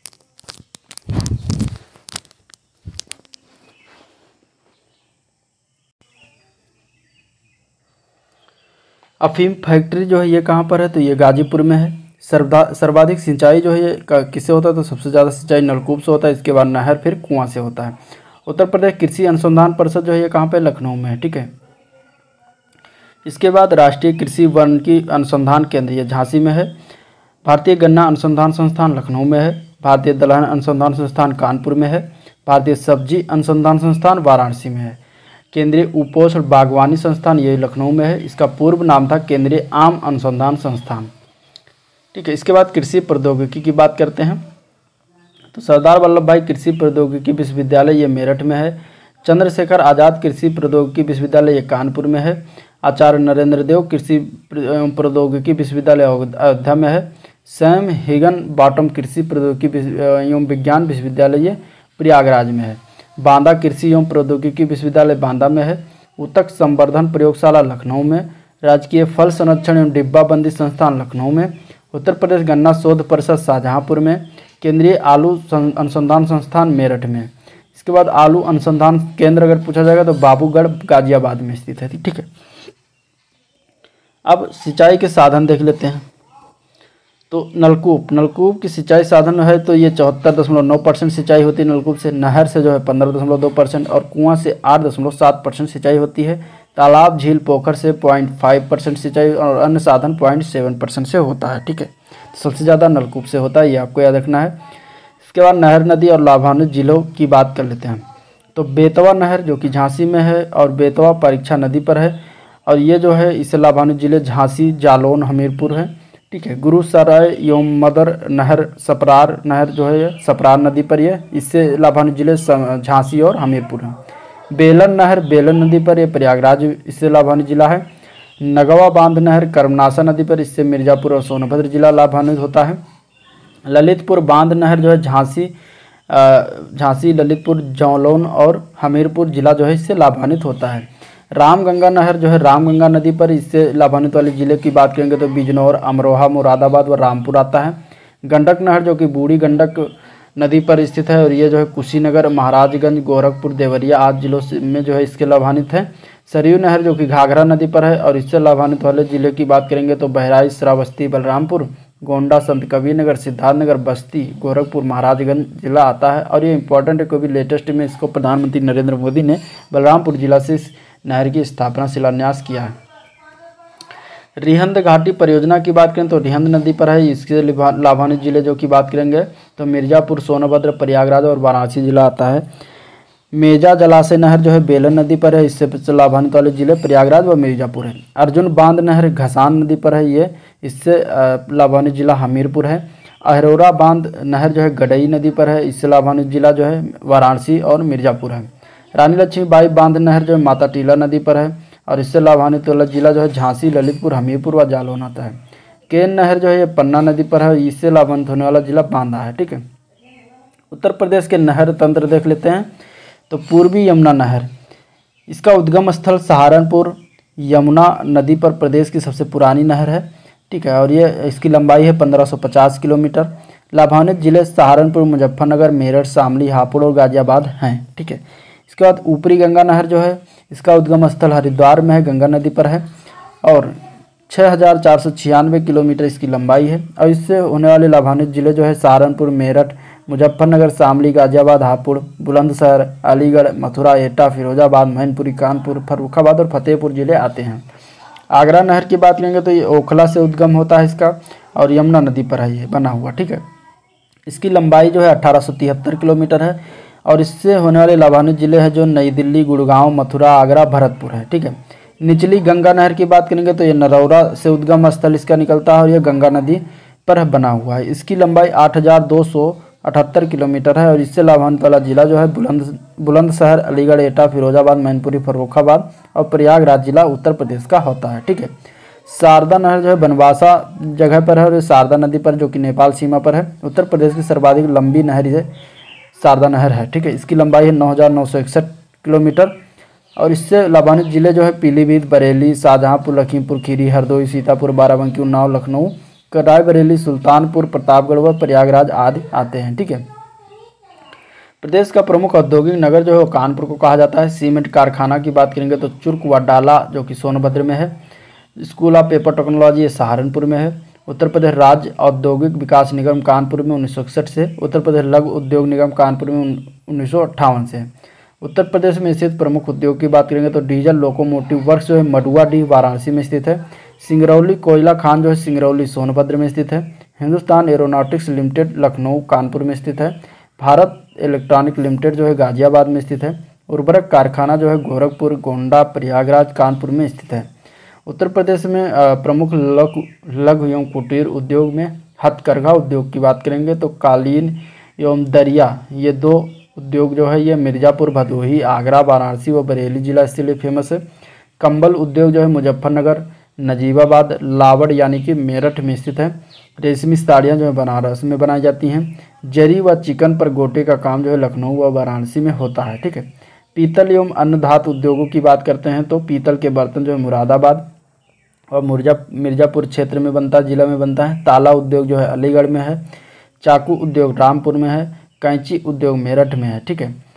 अफीम फैक्ट्री जो है ये कहाँ पर है, तो ये गाजीपुर में है। सर्वाधिक सिंचाई जो है ये किससे होता है, तो सबसे ज़्यादा सिंचाई नलकूप से होता है। इसके बाद नहर, फिर कुआं से होता है। उत्तर प्रदेश कृषि अनुसंधान परिषद जो है ये कहाँ पे, लखनऊ में है। ठीक है। इसके बाद राष्ट्रीय कृषि वानिकी अनुसंधान केंद्र ये झांसी में है। भारतीय गन्ना अनुसंधान संस्थान लखनऊ में है। भारतीय दलहन अनुसंधान संस्थान कानपुर में है। भारतीय सब्जी अनुसंधान संस्थान वाराणसी में है। केंद्रीय उपोष्ण बागवानी संस्थान ये लखनऊ में है। इसका पूर्व नाम था केंद्रीय आम अनुसंधान संस्थान। ठीक है। इसके बाद कृषि प्रौद्योगिकी की बात करते हैं तो सरदार वल्लभ भाई कृषि प्रौद्योगिकी विश्वविद्यालय ये मेरठ में है। चंद्रशेखर आज़ाद कृषि प्रौद्योगिकी विश्वविद्यालय ये कानपुर में है। आचार्य नरेंद्र देव कृषि प्रौद्योगिकी विश्वविद्यालय अयोध्या में है। सैम हिगन बॉटम कृषि प्रौद्योगिकी एवं विज्ञान विश्वविद्यालय ये प्रयागराज में है। बांदा कृषि एवं प्रौद्योगिकी विश्वविद्यालय बांदा में है। उत्तक संवर्धन प्रयोगशाला लखनऊ में। राजकीय फल संरक्षण एवं डिब्बाबंदी संस्थान लखनऊ में। उत्तर प्रदेश गन्ना शोध परिषद शाहजहांपुर में। केंद्रीय आलू अनुसंधान संस्थान मेरठ में। इसके बाद आलू अनुसंधान केंद्र अगर पूछा जाएगा तो बाबूगढ़ गाजियाबाद में स्थित है, ठीक है। अब सिंचाई के साधन देख लेते हैं। तो नलकूप की सिंचाई साधन है तो ये 74.9% सिंचाई होती है नलकूप से। नहर से जो है 15.2% और कुआं से 8.7% सिंचाई होती है। तालाब, झील, पोखर से 0.5% सिंचाई और अन्य साधन 0.7% से होता है, ठीक है। सबसे ज़्यादा नलकूप से होता है, ये आपको याद रखना है। इसके बाद नहर, नदी और लाभान्वित जिलों की बात कर लेते हैं। तो बेतवा नहर जो कि झांसी में है और बेतवा परीक्षा नदी पर है, और ये जो है इससे लाभान्वित जिले झांसी, जालौन, हमीरपुर है, ठीक है। गुरुसराय एवं मदर नहर, सपरार नहर जो है सपरार नदी पर, ये इससे लाभान्वित जिले झांसी और हमीरपुर हैं। बेलन नहर बेलन नदी पर, ये प्रयागराज इससे लाभान्वित जिला है। नगवा बांध नहर कर्मनाशा नदी पर, इससे मिर्जापुर और सोनभद्र जिला लाभान्वित होता है। ललितपुर बांध नहर जो है झांसी, ललितपुर, जालौन और हमीरपुर जिला जो है इससे लाभान्वित होता है। रामगंगा नहर जो है रामगंगा नदी पर, इससे लाभान्वित वाले जिले की बात करेंगे तो बिजनौर, अमरोहा, मुरादाबाद व रामपुर आता है। गंडक नहर जो कि बूढ़ी गंडक नदी पर स्थित है और ये जो है कुशीनगर, महाराजगंज, गोरखपुर, देवरिया आदि जिलों में जो है इसके लाभान्वित है। सरयू नहर जो कि घाघरा नदी पर है और इससे लाभान्वित वाले जिले की बात करेंगे तो बहराइच, श्रावस्ती, बलरामपुर, गोंडा, संत कबीरनगर, सिद्धार्थनगर, बस्ती, गोरखपुर, महाराजगंज जिला आता है। और ये इंपॉर्टेंट है क्योंकि लेटेस्ट में इसको प्रधानमंत्री नरेंद्र मोदी ने बलरामपुर जिला से इस नहर की स्थापना शिलान्यास किया है। रिहंद घाटी परियोजना की बात करें तो रिहंद नदी पर है, इसके लाभान्वित जिले जो की बात करेंगे तो मिर्जापुर, सोनभद्र, प्रयागराज और वाराणसी जिला आता है। मेजा जलाशय नहर जो है बेलन नदी पर है, इससे लाभान्वित वाले जिले प्रयागराज व मिर्जापुर है। अर्जुन बांध नहर घसान नदी पर है, ये इससे लाभान्वित जिला हमीरपुर है। अहरोरा बांध नहर जो है गडई नदी पर है, इससे लाभान्वित जिला जो है वाराणसी और मिर्जापुर है। रानी लक्ष्मीबाई बांध नहर जो है माता टीला नदी पर है और इससे लाभान्वित वाला जिला जो है झांसी, ललितपुर, हमीरपुर व जालौन आता है। केन नहर जो है ये पन्ना नदी पर है, इससे लाभान्वित होने वाला जिला बांदा है, ठीक है। उत्तर प्रदेश के नहर तंत्र देख लेते हैं। तो पूर्वी यमुना नहर, इसका उद्गम स्थल सहारनपुर, यमुना नदी पर प्रदेश की सबसे पुरानी नहर है, ठीक है। और ये इसकी लंबाई है 1550 किलोमीटर। लाभान्वित जिले सहारनपुर, मुजफ्फरनगर, मेरठ, शामली, हापुड़ और गाजियाबाद हैं, ठीक है। इसके बाद ऊपरी गंगा नहर जो है इसका उद्गम स्थल हरिद्वार में है, गंगा नदी पर है और 6496 किलोमीटर इसकी लंबाई है। और इससे होने वाले लाभान्वित जिले जो है सहारनपुर, मेरठ, मुजफ्फरनगर, शामली, गाजियाबाद, हापुड़, बुलंदशहर, अलीगढ़, मथुरा, एटा, फिरोजाबाद, मैनपुरी, कानपुर, फर्रुखाबाद और फतेहपुर जिले आते हैं। आगरा नहर की बात करेंगे तो ये ओखला से उद्गम होता है इसका और यमुना नदी पर है ये बना हुआ, ठीक है। इसकी लंबाई जो है 1873 किलोमीटर है और इससे होने वाले लाभान्वित जिले हैं जो नई दिल्ली, गुड़गांव, मथुरा, आगरा, भरतपुर है, ठीक है। निचली गंगा नहर की बात करेंगे तो ये नरौरा से उद्गम स्थल इसका निकलता है और यह गंगा नदी पर बना हुआ है। इसकी लंबाई 8278 किलोमीटर है और इससे लाभान्वित वाला जिला जो है बुलंदशहर, अलीगढ़, एटा, फिरोजाबाद, मैनपुरी, फर्रुखाबाद और प्रयागराज जिला उत्तर प्रदेश का होता है, ठीक है। शारदा नहर जो है बनवासा जगह पर है और शारदा नदी पर जो कि नेपाल सीमा पर है। उत्तर प्रदेश की सर्वाधिक लंबी नहर है शारदा नहर है, ठीक है। इसकी लंबाई है 9961 किलोमीटर और इससे लाभान्वित जिले जो है पीलीभीत, बरेली, शाहजहांपुर, लखीमपुर खीरी, हरदोई, सीतापुर, बाराबंकी, उन्नाव, लखनऊ, रायबरेली, सुल्तानपुर, प्रतापगढ़ व प्रयागराज आदि आते हैं, ठीक है। प्रदेश का प्रमुख औद्योगिक नगर जो है कानपुर को कहा जाता है। सीमेंट कारखाना की बात करेंगे तो चुर्क व डाला जो कि सोनभद्र में है। स्कूल ऑफ पेपर टेक्नोलॉजी ये सहारनपुर में है। उत्तर प्रदेश राज्य औद्योगिक विकास निगम कानपुर में 1961 से। उत्तर प्रदेश लघु उद्योग निगम कानपुर में 1958 से। उत्तर प्रदेश में स्थित प्रमुख उद्योग की बात करेंगे तो डीजल लोकोमोटिव वर्क्स जो है मडुआडीह वाराणसी में स्थित है। सिंगरौली कोयला खान जो है सिंगरौली सोनभद्र में स्थित है। हिंदुस्तान एरोनॉटिक्स लिमिटेड लखनऊ कानपुर में स्थित है। भारत इलेक्ट्रॉनिक लिमिटेड जो है गाजियाबाद में स्थित है। उर्वरक कारखाना जो है गोरखपुर, गोंडा, प्रयागराज, कानपुर में स्थित है। उत्तर प्रदेश में प्रमुख लघु एवं कुटीर उद्योग में हथकरघा उद्योग की बात करेंगे तो कालीन एवं दरिया ये दो उद्योग जो है ये मिर्ज़ापुर, भदोही, आगरा, वाराणसी व बरेली जिला इसके लिए फेमस है। कंबल उद्योग जो है मुजफ्फरनगर, नजीबाबाद, लावड़ यानी कि मेरठ में स्थित है। रेशमी साड़ियाँ जो है बनारस में बनाई जाती हैं। जरी व चिकन पर गोटे का काम जो है लखनऊ व वाराणसी में होता है, ठीक है। पीतल एवं अन्य धातु उद्योगों की बात करते हैं तो पीतल के बर्तन जो है मुरादाबाद और मिर्ज़ापुर क्षेत्र में बनता है, जिला में बनता है। ताला उद्योग जो है अलीगढ़ में है। चाकू उद्योग रामपुर में है। कैंची उद्योग मेरठ में है, ठीक है।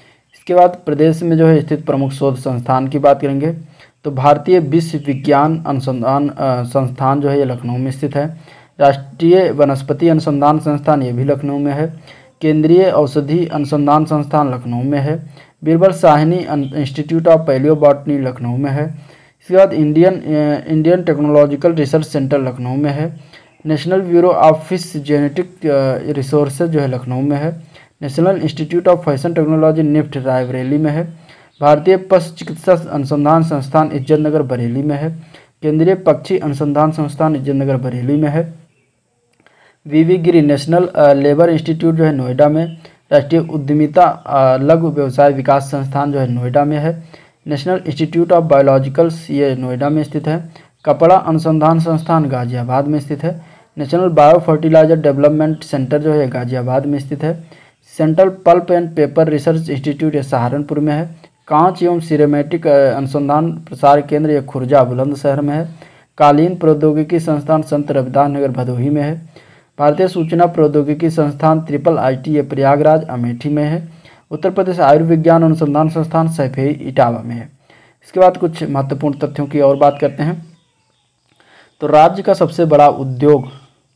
इसके बाद प्रदेश में जो है स्थित प्रमुख शोध संस्थान की बात करेंगे तो भारतीय विश्व विज्ञान अनुसंधान संस्थान जो है ये लखनऊ में स्थित है। राष्ट्रीय वनस्पति अनुसंधान संस्थान ये भी लखनऊ में है। केंद्रीय औषधि अनुसंधान संस्थान लखनऊ में है। Birbal Sahni Institute of Palaeobotany Lucknow में है। इसके बाद Indian Technological Research Centre Lucknow में है। National Bureau of Fish Genetic Resources जो है लखनऊ में है। National Institute of Fashion Technology NIFT Raebareli में है। भारतीय पशु चिकित्सा अनुसंधान संस्थान इज्जतनगर बरेली में है। केंद्रीय पक्षी अनुसंधान संस्थान इज्जतनगर बरेली में है। V V Giri National Labour Institute जो है नोएडा में। राष्ट्रीय उद्यमिता लघु व्यवसाय विकास संस्थान जो है नोएडा में है। नेशनल इंस्टीट्यूट ऑफ बायोलॉजिकल्स ये नोएडा में स्थित है। कपड़ा अनुसंधान संस्थान गाजियाबाद में स्थित है। National Biofertiliser Development Centre जो है गाजियाबाद में स्थित है। Central Pulp and Paper Research Institute ये सहारनपुर में है। कांच एवं सिरेमेटिक अनुसंधान प्रसार केंद्र ये खुर्जा बुलंदशहर में है। कालीन प्रौद्योगिकी संस्थान संत रविदास नगर भदोही में है। भारतीय सूचना प्रौद्योगिकी संस्थान IIIT ये प्रयागराज अमेठी में है। उत्तर प्रदेश आयुर्विज्ञान अनुसंधान संस्थान सैफई इटावा में है। इसके बाद कुछ महत्वपूर्ण तथ्यों की और बात करते हैं तो राज्य का सबसे बड़ा उद्योग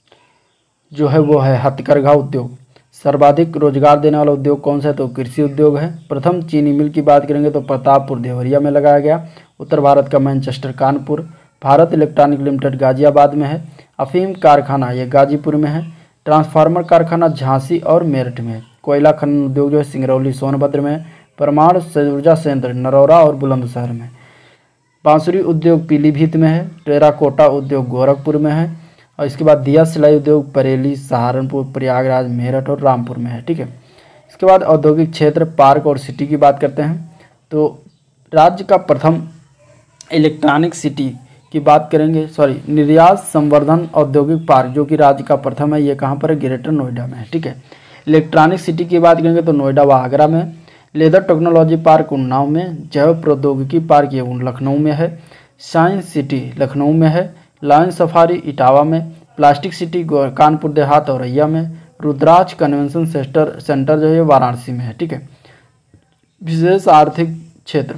जो है वो है हथकरघा उद्योग। सर्वाधिक रोजगार देने वाला उद्योग कौन सा है तो कृषि उद्योग है। प्रथम चीनी मिल की बात करेंगे तो प्रतापपुर देवरिया में लगाया गया। उत्तर भारत का Manchester Kanpur. Bharat Electronic Limited Ghaziabad में है। अफीम कारखाना ये गाजीपुर में है। ट्रांसफार्मर कारखाना झांसी और मेरठ में है। कोयला खनन उद्योग जो है सिंगरौली सोनभद्र में है। परमाणु ऊर्जा संयंत्र नरौरा और बुलंदशहर में। बांसुरी उद्योग पीलीभीत में है। टेराकोटा उद्योग गोरखपुर में है। और इसके बाद दिया सिलाई उद्योग बरेली सहारनपुर प्रयागराज मेरठ और रामपुर में है। ठीक है। इसके बाद औद्योगिक क्षेत्र पार्क और सिटी की बात करते हैं तो राज्य का प्रथम इलेक्ट्रॉनिक सिटी की बात करेंगे निर्यात संवर्धन औद्योगिक पार्क जो कि राज्य का प्रथम है ये कहाँ पर है ग्रेटर नोएडा में है। ठीक है। इलेक्ट्रॉनिक सिटी की बात करेंगे तो नोएडा व आगरा में। लेदर टेक्नोलॉजी पार्क उन्नाव में। जैव प्रौद्योगिकी पार्क ये लखनऊ में है। साइंस सिटी लखनऊ में है। लायन सफारी इटावा में। प्लास्टिक सिटी कानपुर देहात औरैया में। रुद्राज कन्वेंशन सेंटर जो है वाराणसी में है। ठीक है। विशेष आर्थिक क्षेत्र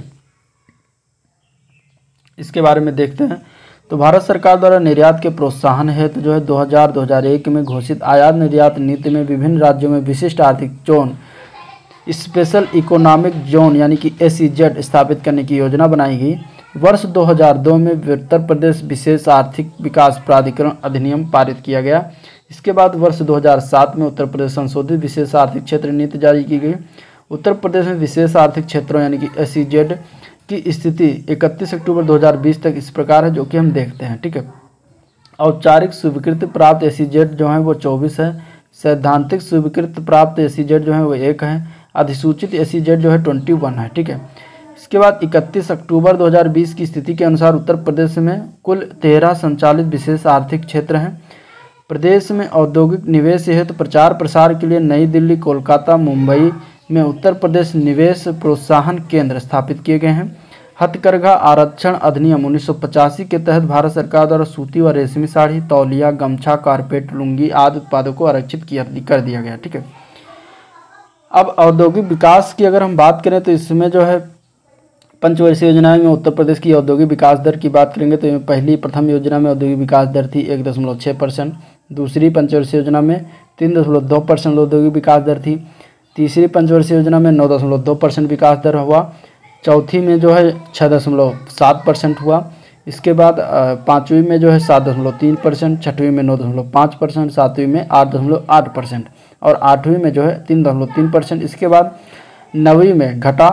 इसके बारे में देखते हैं तो भारत सरकार द्वारा निर्यात के प्रोत्साहन हेतु जो है 2000-2001 में घोषित आयात निर्यात नीति में विभिन्न राज्यों में विशिष्ट आर्थिक जोन स्पेशल इकोनॉमिक जोन यानी कि SEZ स्थापित करने की योजना बनाई गई। वर्ष 2002 में उत्तर प्रदेश विशेष आर्थिक विकास प्राधिकरण अधिनियम पारित किया गया। इसके बाद वर्ष 2007 में उत्तर प्रदेश संशोधित विशेष आर्थिक क्षेत्र नीति जारी की गई। उत्तर प्रदेश में विशेष आर्थिक क्षेत्रों यानी कि SEZ की स्थिति 31 अक्टूबर 2020 तक इस प्रकार है जो कि हम देखते हैं। ठीक है। औपचारिक स्वीकृति प्राप्त SEZ जो है वो 24 है। सैद्धांतिक स्वीकृति प्राप्त SEZ जो है वो 1 है। अधिसूचित SEZ जो है 21 है। ठीक है। इसके बाद 31 अक्टूबर 2020 की स्थिति के अनुसार उत्तर प्रदेश में कुल 13 संचालित विशेष आर्थिक क्षेत्र हैं। प्रदेश में औद्योगिक निवेश हेतु प्रचार प्रसार के लिए नई दिल्ली कोलकाता मुंबई में उत्तर प्रदेश निवेश प्रोत्साहन केंद्र स्थापित किए गए हैं। हथकरघा आरक्षण अधिनियम 1985 के तहत भारत सरकार द्वारा सूती व रेशमी साड़ी तौलिया गमछा कारपेट लुंगी आदि उत्पादों को आरक्षित कर दिया गया। ठीक है। अब औद्योगिक विकास की अगर हम बात करें तो इसमें जो है पंचवर्षीय योजना में उत्तर प्रदेश की औद्योगिक विकास दर की बात करेंगे तो प्रथम योजना में औद्योगिक विकास दर थी 1.6%। दूसरी पंचवर्षीय योजना में 3.2% औद्योगिक विकास दर थी। तीसरी पंचवर्षीय योजना में 9.2% विकास दर हुआ। चौथी में जो है 6.7% हुआ। इसके बाद पाँचवीं में जो है 7.3%, छठवीं में 9.5%, सातवीं में 8.8% और आठवीं में जो है 3.3%। इसके बाद नवीं में घटा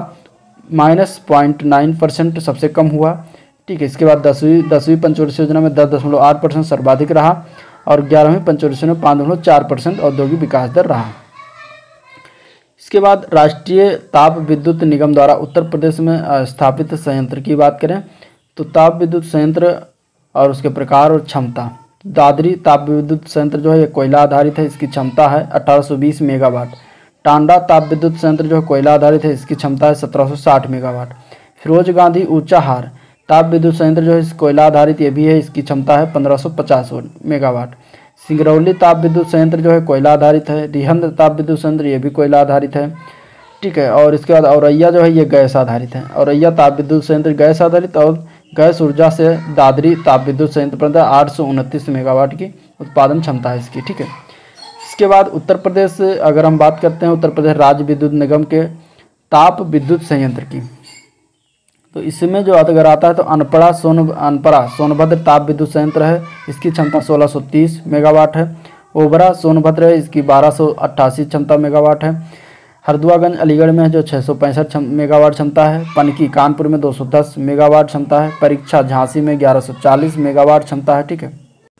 -0.9% सबसे कम हुआ। ठीक है। इसके बाद दसवीं पंचवर्षीय योजना में 10.8% सर्वाधिक रहा और 11वीं पंचवर्षीय में 5.4% औद्योगिक विकास दर रहा। इसके बाद राष्ट्रीय ताप विद्युत निगम द्वारा उत्तर प्रदेश में स्थापित संयंत्र की बात करें तो ताप विद्युत संयंत्र और उसके प्रकार और क्षमता। दादरी ताप विद्युत संयंत्र जो है ये कोयला आधारित है। इसकी क्षमता है 1820 मेगावाट। टांडा ताप विद्युत संयंत्र जो है कोयला आधारित है। इसकी क्षमता है 1760 मेगावाट। फिरोज गांधी ऊंचाहार ताप विद्युत संयंत्र जो है कोयला आधारित ये भी है। इसकी क्षमता है 1550 मेगावाट। सिंगरौली ताप विद्युत संयंत्र जो है कोयला आधारित है। रिहंद ताप विद्युत संयंत्र ये भी कोयला आधारित है। ठीक है। और इसके बाद औरैया जो है ये गैस आधारित है। औरैया ताप विद्युत संयंत्र गैस आधारित और गैस ऊर्जा से दादरी ताप विद्युत संयंत्र पर 829 मेगावाट की उत्पादन क्षमता है इसकी, ठीक है। इसके बाद उत्तर प्रदेश, अगर हम बात करते हैं उत्तर प्रदेश राज्य विद्युत निगम के ताप विद्युत संयंत्र की, तो इसमें जो अगर आता है तो अनपरा सोनभद्र ताप विद्युत संयंत्र है, इसकी क्षमता 1630 मेगावाट है। ओबरा सोनभद्र है, इसकी 1288 क्षमता मेगावाट है। हरदुआगंज अलीगढ़ में है जो 665 मेगावाट क्षमता है। पनकी कानपुर में 210 मेगावाट क्षमता है। परीक्षा झांसी में 1140 मेगावाट क्षमता है, ठीक है।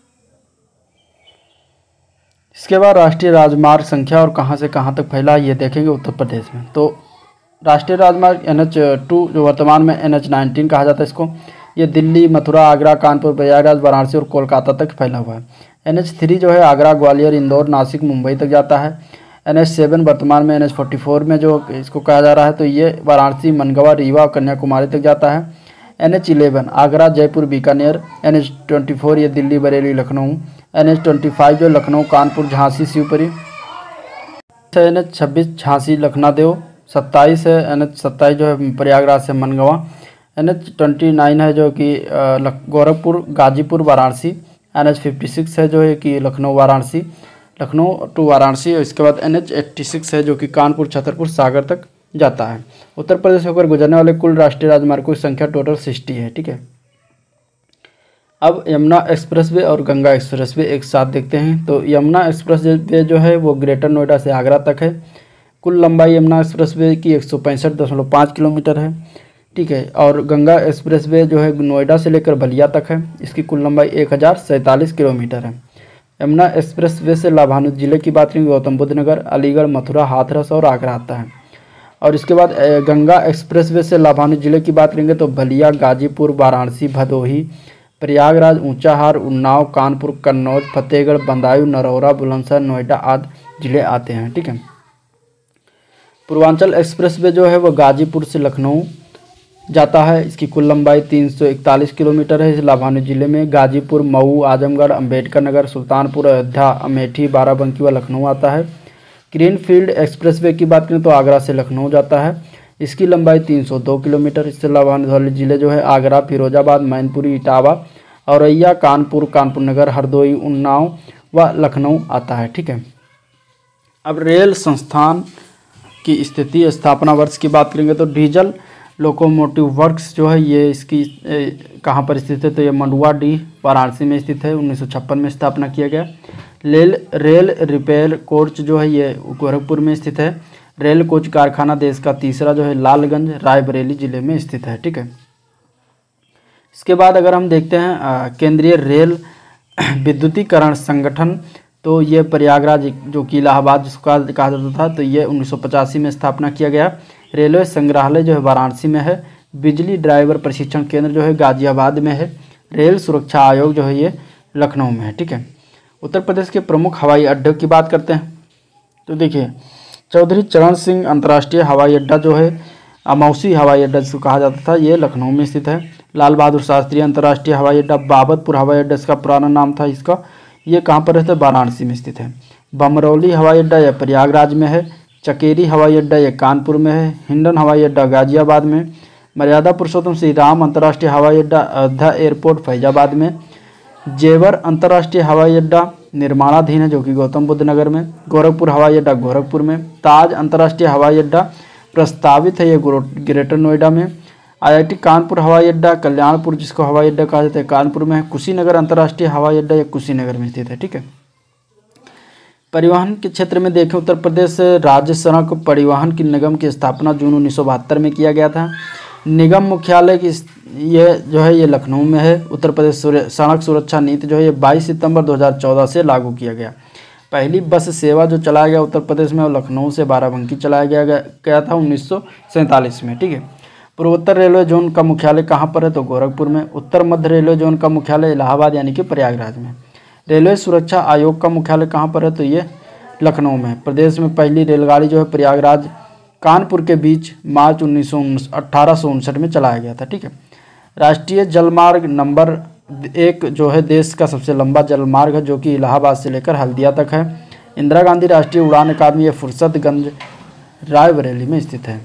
इसके बाद राष्ट्रीय राजमार्ग संख्या और कहाँ से कहाँ तक फैला है ये देखेंगे उत्तर प्रदेश में। तो राष्ट्रीय राजमार्ग NH2 जो वर्तमान में NH19 कहा जाता है इसको, ये दिल्ली, मथुरा, आगरा, कानपुर, प्रयागराज, वाराणसी और कोलकाता तक फैला हुआ है। NH3 जो है आगरा, ग्वालियर, इंदौर, नासिक, मुंबई तक जाता है। NH7 वर्तमान में NH44 में जो इसको कहा जा रहा है, तो ये वाराणसी, मनगवा, रीवा और कन्याकुमारी तक जाता है। NH11 आगरा, जयपुर, बीकानेर। NH24 ये दिल्ली, बरेली, लखनऊ। NH25 जो लखनऊ, कानपुर, झांसी, शिवपुरी। NH26 झांसी, लखनऊ। 27 है NH27 जो है प्रयागराज से मनगवा। NH29 है जो कि गोरखपुर, गाजीपुर, वाराणसी। NH56 है जो है कि लखनऊ टू वाराणसी। और इसके बाद NH86 है जो कि कानपुर, छतरपुर, सागर तक जाता है। उत्तर प्रदेश होकर गुजरने वाले कुल राष्ट्रीय राजमार्गों की संख्या टोटल 60 है, ठीक है। अब यमुना एक्सप्रेसवे और गंगा एक्सप्रेसवे एक साथ देखते हैं। तो यमुना एक्सप्रेसवे जो है वो ग्रेटर नोएडा से आगरा तक है। कुल लंबाई यमुना एक्सप्रेसवे की 165.5 किलोमीटर है, ठीक है। और गंगा एक्सप्रेसवे जो है नोएडा से लेकर बलिया तक है, इसकी कुल लंबाई 1047 किलोमीटर है। यमुना एक्सप्रेसवे से लाभान्वित जिले की बात करेंगे गौतम बुद्ध नगर, अलीगढ़, मथुरा, हाथरस और आगरा आता है। और इसके बाद गंगा एक्सप्रेसवे से लाभान्वित जिले की बात करेंगे तो बलिया, गाजीपुर, वाराणसी, भदोही, प्रयागराज, ऊंचाहार, उन्नाव, कानपुर, कन्नौज, फतेहगढ़, बदायूं, नरौरा, बुलंदशहर, नोएडा आदि जिले आते हैं, ठीक है। पूर्वांचल एक्सप्रेसवे जो है वो गाजीपुर से लखनऊ जाता है, इसकी कुल लंबाई 341 किलोमीटर है। इस लाभान्वित जिले में गाजीपुर, मऊ, आजमगढ़, अंबेडकर नगर, सुल्तानपुर, अयोध्या, अमेठी, बाराबंकी व लखनऊ आता है। ग्रीनफील्ड एक्सप्रेसवे की बात करें तो आगरा से लखनऊ जाता है, इसकी लंबाई 302 किलोमीटर। इससे लाभान्वित वाले जिले जो है आगरा, फिरोजाबाद, मैनपुरी, इटावा, औरैया, कानपुर, कानपुर नगर, हरदोई, उन्नाव व लखनऊ आता है, ठीक है। अब रेल संस्थान की स्थिति, स्थापना वर्ष की बात करेंगे तो डीजल लोकोमोटिव वर्क्स जो है ये इसकी कहाँ पर स्थित है, तो ये मंडुआडीह, वाराणसी में स्थित है। 1956 में स्थापना किया गया। रेल रिपेयर कोच जो है ये गोरखपुर में स्थित है। रेल कोच कारखाना देश का तीसरा जो है लालगंज, रायबरेली जिले में स्थित है, ठीक है। इसके बाद अगर हम देखते हैं केंद्रीय रेल विद्युतीकरण संगठन, तो ये प्रयागराज जो कि इलाहाबाद जिसको कहा जाता था, तो ये 1985 में स्थापना किया गया। रेलवे संग्रहालय जो है वाराणसी में है। बिजली ड्राइवर प्रशिक्षण केंद्र जो है गाजियाबाद में है। रेल सुरक्षा आयोग जो है ये लखनऊ में है, ठीक है। उत्तर प्रदेश के प्रमुख हवाई अड्डों की बात करते हैं तो देखिए, चौधरी चरण सिंह अंतर्राष्ट्रीय हवाई अड्डा जो है, अमौसी हवाई अड्डा जिसको कहा जाता था, ये लखनऊ में स्थित है। लाल बहादुर शास्त्री अंतर्राष्ट्रीय हवाई अड्डा, बाबतपुर हवाई अड्डा इसका पुराना नाम था इसका, ये कहाँ पर रहता है, वाराणसी में स्थित है। बमरौली हवाई अड्डा यह प्रयागराज में है। चकेरी हवाई अड्डा यह कानपुर में है। हिंडन हवाई अड्डा गाजियाबाद में। मर्यादा पुरुषोत्तम श्री राम अंतर्राष्ट्रीय हवाई अड्डा अयोध्या एयरपोर्ट फैजाबाद में। जेवर अंतर्राष्ट्रीय हवाई अड्डा निर्माणाधीन है जो कि गौतम बुद्ध नगर में। गोरखपुर हवाई अड्डा गोरखपुर में। ताज अंतर्राष्ट्रीय हवाई अड्डा प्रस्तावित है ये ग्रेटर नोएडा में। IIT कानपुर हवाई अड्डा कल्याणपुर जिसको हवाई अड्डा कहा जाता है कानपुर में है। कुशीनगर अंतर्राष्ट्रीय हवाई अड्डा ये कुशीनगर में स्थित है, ठीक है। परिवहन के क्षेत्र में देखें, उत्तर प्रदेश राज्य सड़क परिवहन की निगम की स्थापना जून 1972 में किया गया था। निगम मुख्यालय की ये जो है ये लखनऊ में है। उत्तर प्रदेश सड़क सुरक्षा नीति जो है ये 22 सितंबर 2014 से लागू किया गया। पहली बस सेवा जो चलाया गया उत्तर प्रदेश में, वो लखनऊ से बाराबंकी चलाया गया था 1947 में, ठीक है। पूर्वोत्तर रेलवे जोन का मुख्यालय कहाँ पर है, तो गोरखपुर में। उत्तर मध्य रेलवे जोन का मुख्यालय इलाहाबाद यानी कि प्रयागराज में। रेलवे सुरक्षा आयोग का मुख्यालय कहाँ पर है, तो ये लखनऊ में। प्रदेश में पहली रेलगाड़ी जो है प्रयागराज कानपुर के बीच मार्च 1859 में चलाया गया था, ठीक है। राष्ट्रीय जलमार्ग नंबर 1 जो है देश का सबसे लंबा जलमार्ग है जो कि इलाहाबाद से लेकर हल्दिया तक है। इंदिरा गांधी राष्ट्रीय उड़ान अकादमी ये फुर्सतगंज रायबरेली में स्थित है।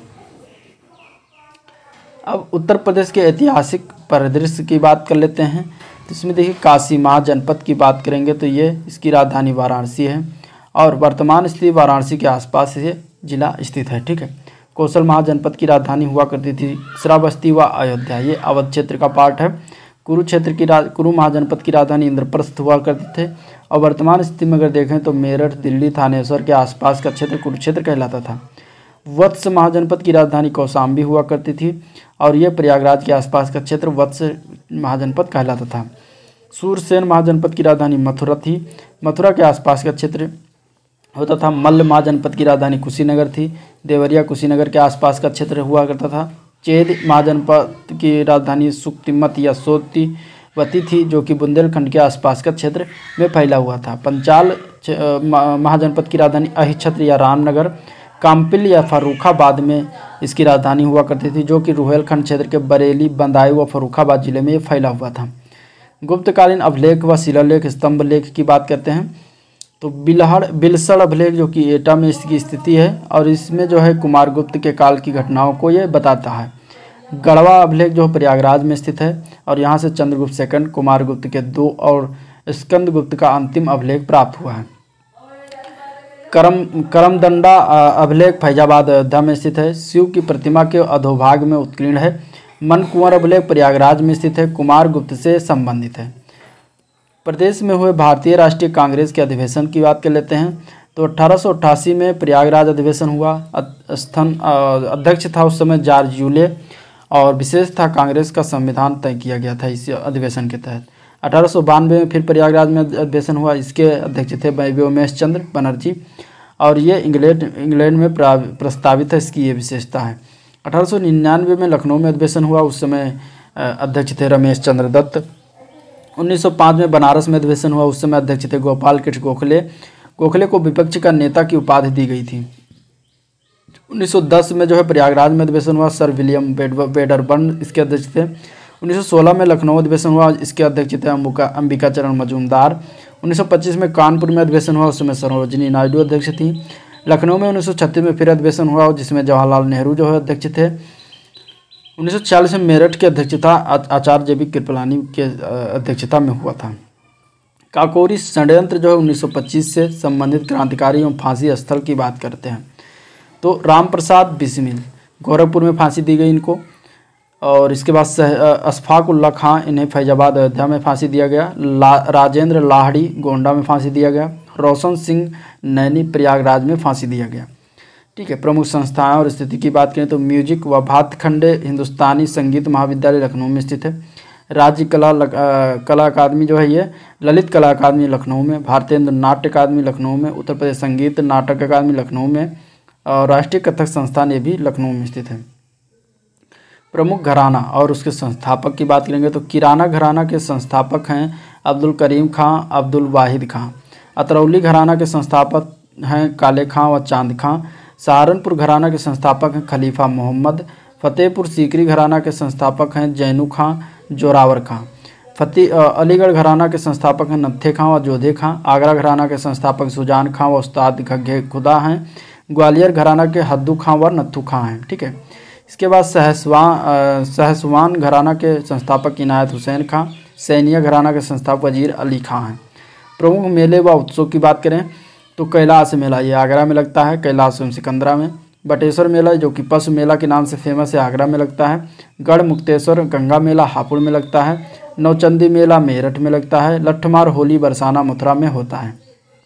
अब उत्तर प्रदेश के ऐतिहासिक परिदृश्य की बात कर लेते हैं। तो इसमें देखिए काशी महाजनपद की बात करेंगे तो ये इसकी राजधानी वाराणसी है और वर्तमान स्थिति वाराणसी के आसपास ये जिला स्थित है। ठीक है, कौशल महाजनपद की राजधानी हुआ करती थी श्रावस्ती व अयोध्या, ये अवध क्षेत्र का पार्ट है। कुरु महाजनपद की राजधानी इंद्रप्रस्थ हुआ करते थे और वर्तमान स्थिति में अगर देखें तो मेरठ, दिल्ली, थानेश्वर के आसपास का क्षेत्र कुरुक्षेत्र कहलाता था। वत्स महाजनपद की राजधानी कौशाम्बी हुआ करती थी और यह प्रयागराज के आसपास का क्षेत्र वत्स महाजनपद कहलाता था। सूरसेन महाजनपद की राजधानी मथुरा थी, मथुरा के आसपास का क्षेत्र होता था। मल्ल महाजनपद की राजधानी कुशीनगर थी, देवरिया कुशीनगर के आसपास का क्षेत्र हुआ करता था। चेद महाजनपद की राजधानी सुक्तिमत या सोतिवती थी जो कि बुंदेलखंड के आसपास का क्षेत्र में फैला हुआ था। पंचाल महाजनपद की राजधानी अहिच्छत्र या रामनगर, काम्पिल या फर्रुखाबाद में इसकी राजधानी हुआ करती थी जो कि रुहेलखंड क्षेत्र के बरेली, बदायूं व फर्रुखाबाद जिले में ये फैला हुआ था। गुप्तकालीन अभिलेख व शिलालेख स्तंभ लेख की बात करते हैं तो बिलसड़ अभिलेख जो कि एटा में इसकी स्थिति है और इसमें जो है कुमारगुप्त के काल की घटनाओं को ये बताता है। गढ़वा अभिलेख जो प्रयागराज में स्थित है और यहाँ से चंद्रगुप्त सेकंड, कुमारगुप्त के 2 और स्कंदगुप्त का अंतिम अभिलेख प्राप्त हुआ है। करमदंडा अभिलेख फैजाबाद अयोध्या में स्थित है। शिव की प्रतिमा के अधोभाग में उत्कीर्ण है। मनकुंवर अभिलेख प्रयागराज में स्थित है, कुमारगुप्त से संबंधित है। प्रदेश में हुए भारतीय राष्ट्रीय कांग्रेस के अधिवेशन की बात कर लेते हैं तो 1888 में प्रयागराज अधिवेशन हुआ। अध्यक्ष था उस समय जॉर्ज यूले और विशेष था कांग्रेस का संविधान तय किया गया था इस अधिवेशन के तहत। 1892 में फिर प्रयागराज में अधिवेशन हुआ, इसके अध्यक्ष थे व्योमेश चंद्र बनर्जी और ये इंग्लैंड में प्रस्तावित है, इसकी ये विशेषता है। 1899 में लखनऊ में अधिवेशन हुआ, उस समय अध्यक्ष थे रमेश चंद्र दत्त। 1905 में बनारस में अधिवेशन हुआ, उस समय अध्यक्ष थे गोपाल कृष्ण गोखले। गोखले को विपक्ष का नेता की उपाधि दी गई थी। 1910 में जो है प्रयागराज में अधिवेशन हुआ, सर विलियम वेडरबर्न इसके अध्यक्ष थे। 1916 में लखनऊ अधिवेशन हुआ, इसके अध्यक्ष थे अंबिका चरण मजूमदार। 1925 में कानपुर में अधिवेशन हुआ, उस समय सरोजिनी नायडू अध्यक्ष थी। लखनऊ में 1936 में फिर अधिवेशन हुआ जिसमें जवाहरलाल नेहरू जो है अध्यक्ष थे। 1940 में मेरठ के अध्यक्ष था आचार्य जेबी कृपलानी के अध्यक्षता में हुआ था। काकोरी षड्यंत्र जो है 1925 से संबंधित क्रांतिकारी एवं फांसी स्थल की बात करते हैं तो राम प्रसाद बिस्मिल गोरखपुर में फांसी दी गई इनको और इसके बाद अशफाक उल्ला खां इन्हें फैजाबाद अयोध्या में फांसी दिया गया। राजेंद्र लाहड़ी गोंडा में फांसी दिया गया। रोशन सिंह नैनी प्रयागराज में फांसी दिया गया। ठीक है, प्रमुख संस्थाएं और स्थिति की बात करें तो म्यूजिक व भातखंडे हिंदुस्तानी संगीत महाविद्यालय लखनऊ में स्थित है। राज्य कला अकादमी जो है ये ललित कला अकादमी लखनऊ में, भारतीय नाट्य अकादमी लखनऊ में, उत्तर प्रदेश संगीत नाटक अकादमी लखनऊ में और राष्ट्रीय कथक संस्थान ये भी लखनऊ में स्थित है। प्रमुख घराना और उसके संस्थापक की बात करेंगे तो किराना घराना के संस्थापक हैं अब्दुल करीम खां, अब्दुल वाहिद खां। अतरौली घराना के संस्थापक हैं काले खां व चांद खां। सहारनपुर घराना के संस्थापक हैं खलीफा मोहम्मद। फतेहपुर सीकरी घराना के संस्थापक हैं जैनू खां, जोरावर खां। अलीगढ़ घराना के संस्थापक हैं नत्थे खां व जोधे खां। आगरा घराना के संस्थापक सुजान खां व उस्ताद घग्घे खुदा हैं। ग्वालियर घराना के हद्दू खां व नत्थू खां हैं। ठीक है, इसके बाद सहसवान घराना के संस्थापक इनायत हुसैन खां। सैनिया घराना के संस्थापक वजीर अली खां हैं। प्रमुख मेले व उत्सव की बात करें तो कैलाश मेला ये आगरा में लगता है, कैलाश एवं सिकंदरा में। बटेश्वर मेला जो कि पशु मेला के नाम से फेमस है आगरा में लगता है। गढ़ मुक्तेश्वर गंगा मेला हापुड़ में लगता है। नौचंदी मेला मेरठ में लगता है। लट्ठमार होली बरसाना मथुरा में होता है।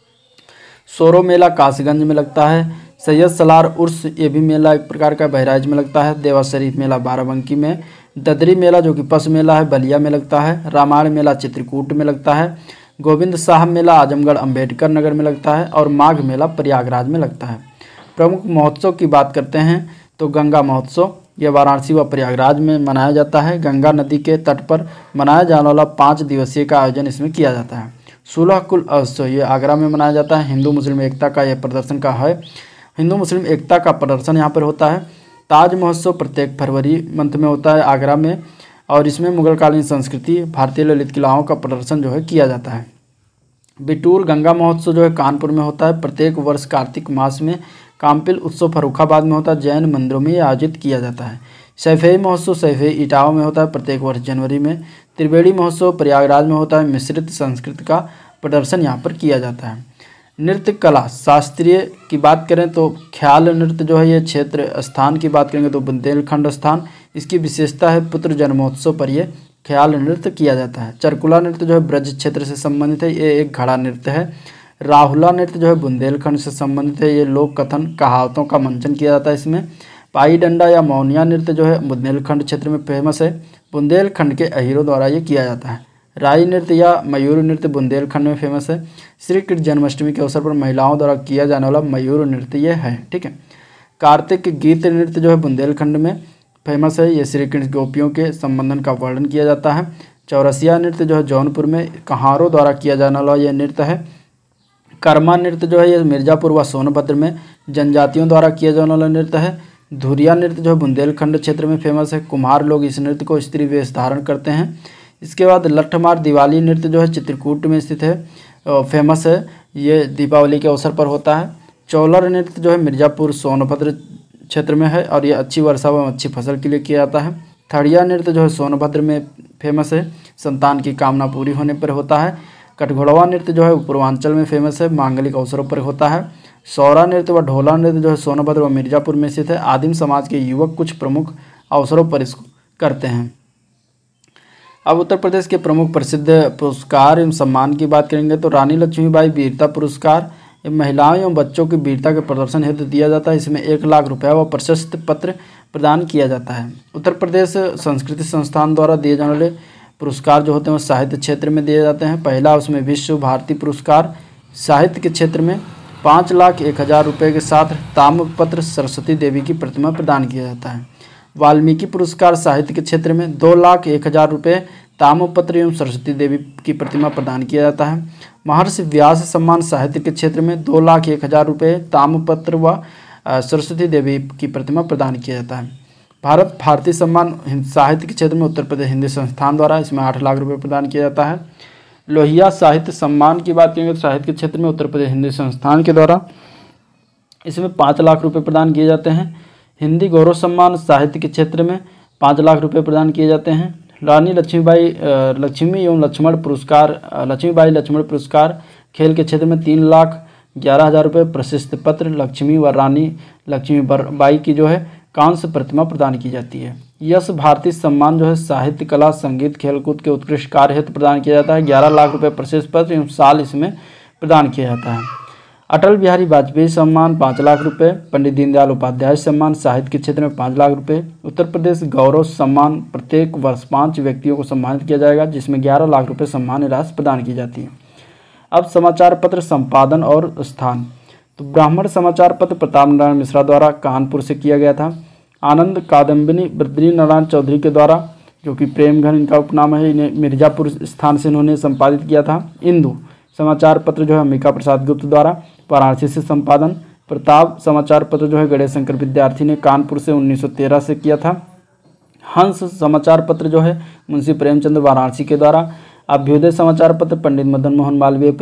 सोरो मेला कासगंज में लगता है। सैयद सलार उर्स ये भी मेला एक प्रकार का बहराइच में लगता है। देवा शरीफ मेला बाराबंकी में। ददरी मेला जो कि पशु मेला है बलिया में लगता है। रामायण मेला चित्रकूट में लगता है। गोविंद साहब मेला आजमगढ़ अंबेडकर नगर में लगता है और माघ मेला प्रयागराज में लगता है। प्रमुख महोत्सव की बात करते हैं तो गंगा महोत्सव ये वाराणसी व प्रयागराज में मनाया जाता है। गंगा नदी के तट पर मनाया जाने वाला 5 दिवसीय का आयोजन इसमें किया जाता है। 16 कुल उत्सव ये आगरा में मनाया जाता है। हिंदू मुस्लिम एकता का यह प्रदर्शन का है। हिंदू मुस्लिम एकता का प्रदर्शन यहाँ पर होता है। ताज महोत्सव प्रत्येक फरवरी मंथ में होता है आगरा में और इसमें मुगलकालीन संस्कृति भारतीय ललित कलाओं का प्रदर्शन जो है किया जाता है। बिटूर गंगा महोत्सव जो है कानपुर में होता है। प्रत्येक वर्ष कार्तिक मास में काम्पिल उत्सव फर्रुखाबाद में होता है, जैन मंदिरों में ये आयोजित किया जाता है। सैफई महोत्सव सैफई इटावा में होता है प्रत्येक वर्ष जनवरी में। त्रिवेणी महोत्सव प्रयागराज में होता है। मिश्रित संस्कृति का प्रदर्शन यहाँ पर किया जाता है। नृत्य कला शास्त्रीय की बात करें तो ख्याल नृत्य जो है ये क्षेत्र स्थान की बात करेंगे तो बुंदेलखंड स्थान, इसकी विशेषता है पुत्र जन्मोत्सव पर यह ख्याल नृत्य किया जाता है। चरकुला नृत्य जो है ब्रज क्षेत्र से संबंधित है, ये एक घड़ा नृत्य है। राहुला नृत्य जो है बुंदेलखंड से संबंधित है, ये लोक कथन कहावतों का मंचन किया जाता है इसमें। पाई डंडा या मौनिया नृत्य जो है बुंदेलखंड क्षेत्र में फेमस है, बुंदेलखंड के अहीरों द्वारा ये किया जाता है। राई नृत्य या मयूर नृत्य बुंदेलखंड में फेमस है। श्री कृष्ण जन्माष्टमी के अवसर पर महिलाओं द्वारा किया जाने वाला मयूर नृत्य ये है, ठीक है। कार्तिक गीत नृत्य जो है बुंदेलखंड में फेमस है, ये श्री कृष्ण गोपियों के संबंधन का वर्णन किया जाता है। चौरसिया नृत्य जो है जौनपुर में कहारों द्वारा किया जाने वाला यह नृत्य है। कर्मा नृत्य जो है ये मिर्जापुर व सोनभद्र में जनजातियों द्वारा किया जाने वाला नृत्य है। धुरिया नृत्य जो है बुंदेलखंड क्षेत्र में फेमस है, कुम्हार लोग इस नृत्य को स्त्री वेश धारण करते हैं। इसके बाद लठमार दिवाली नृत्य जो है चित्रकूट में स्थित है, फेमस है, ये दीपावली के अवसर पर होता है। चौलर नृत्य जो है मिर्जापुर सोनभद्र क्षेत्र में है और ये अच्छी वर्षा व अच्छी फसल के लिए किया जाता है। थड़िया नृत्य जो है सोनभद्र में फेमस है, संतान की कामना पूरी होने पर होता है। कटघोड़वा नृत्य जो है पूर्वांचल में फेमस है, मांगलिक अवसरों पर होता है। सौरा नृत्य व ढोला नृत्य जो है सोनभद्र व मिर्जापुर में स्थित है। आदिम समाज के युवक कुछ प्रमुख अवसरों पर इसको करते हैं। अब उत्तर प्रदेश के प्रमुख प्रसिद्ध पुरस्कार एवं सम्मान की बात करेंगे तो रानी लक्ष्मीबाई वीरता पुरस्कार महिलाओं एवं बच्चों की वीरता के प्रदर्शन हेतु दिया जाता है। इसमें 1 लाख रुपया व प्रशस्ति पत्र प्रदान किया जाता है। उत्तर प्रदेश संस्कृति संस्थान द्वारा दिए जाने वाले पुरस्कार जो होते हैं वो साहित्य क्षेत्र में दिए जाते हैं। पहला उसमें विश्व भारती पुरस्कार साहित्य के क्षेत्र में 5,01,000 रुपये के साथ ताम्रपत्र सरस्वती देवी की प्रतिमा प्रदान किया जाता है। वाल्मीकि पुरस्कार साहित्य के क्षेत्र में 2,01,000 रुपये ताम्रपत्र एवं सरस्वती देवी की प्रतिमा प्रदान किया जाता है। महर्षि व्यास सम्मान साहित्य के क्षेत्र में 2,01,000 रुपये ताम्रपत्र व सरस्वती देवी की प्रतिमा प्रदान किया जाता है। भारत भारती सम्मान साहित्य के क्षेत्र में उत्तर प्रदेश हिंदी संस्थान द्वारा इसमें 8 लाख रुपये प्रदान किया जाता है। लोहिया साहित्य सम्मान की बात करेंगे तो साहित्य के क्षेत्र में उत्तर प्रदेश हिंदी संस्थान के द्वारा इसमें 5 लाख रुपये प्रदान किए जाते हैं। हिंदी गौरव सम्मान साहित्य के क्षेत्र में 5 लाख रुपये प्रदान किए जाते हैं। रानी लक्ष्मी एवं लक्ष्मण पुरस्कार लक्ष्मीबाई लक्ष्मण पुरस्कार खेल के क्षेत्र में 3,11,000 रुपये प्रशस्ति पत्र लक्ष्मी व रानी लक्ष्मीबाई की जो है कांस्य प्रतिमा प्रदान की जाती है। यश भारती सम्मान जो है साहित्य कला संगीत खेलकूद के उत्कृष्ट कार्य हेतु प्रदान किया जाता है। 11 लाख रुपये प्रशस्ति पत्र एवं साल इसमें प्रदान किया जाता है। अटल बिहारी वाजपेयी सम्मान 5 लाख रुपये। पंडित दीनदयाल उपाध्याय सम्मान साहित्य के क्षेत्र में 5 लाख रुपये। उत्तर प्रदेश गौरव सम्मान प्रत्येक वर्ष 5 व्यक्तियों को सम्मानित किया जाएगा, जिसमें 11 लाख रुपये सम्मान राशि प्रदान की जाती है। अब समाचार पत्र संपादन और स्थान, तो ब्राह्मण समाचार पत्र प्रताप नारायण मिश्रा द्वारा कानपुर से किया गया था। आनंद कादम्बिनी बद्री नारायण चौधरी के द्वारा, जो कि प्रेमघन इनका उपनाम है, इन्हें मिर्जापुर स्थान से इन्होंने संपादित किया था। इंदु समाचार पत्र जो है अंबिका प्रसाद गुप्त द्वारा वाराणसी से संपादन। प्रताप समाचार पत्र जो है गणेश शंकर विद्यार्थी ने कानपुर से 1913 से किया था। हंस समाचार पत्र जो है मुंशी प्रेमचंद वाराणसी के द्वारा। अभ्युदय समाचार पत्र पंडित मदन मोहन मालवीय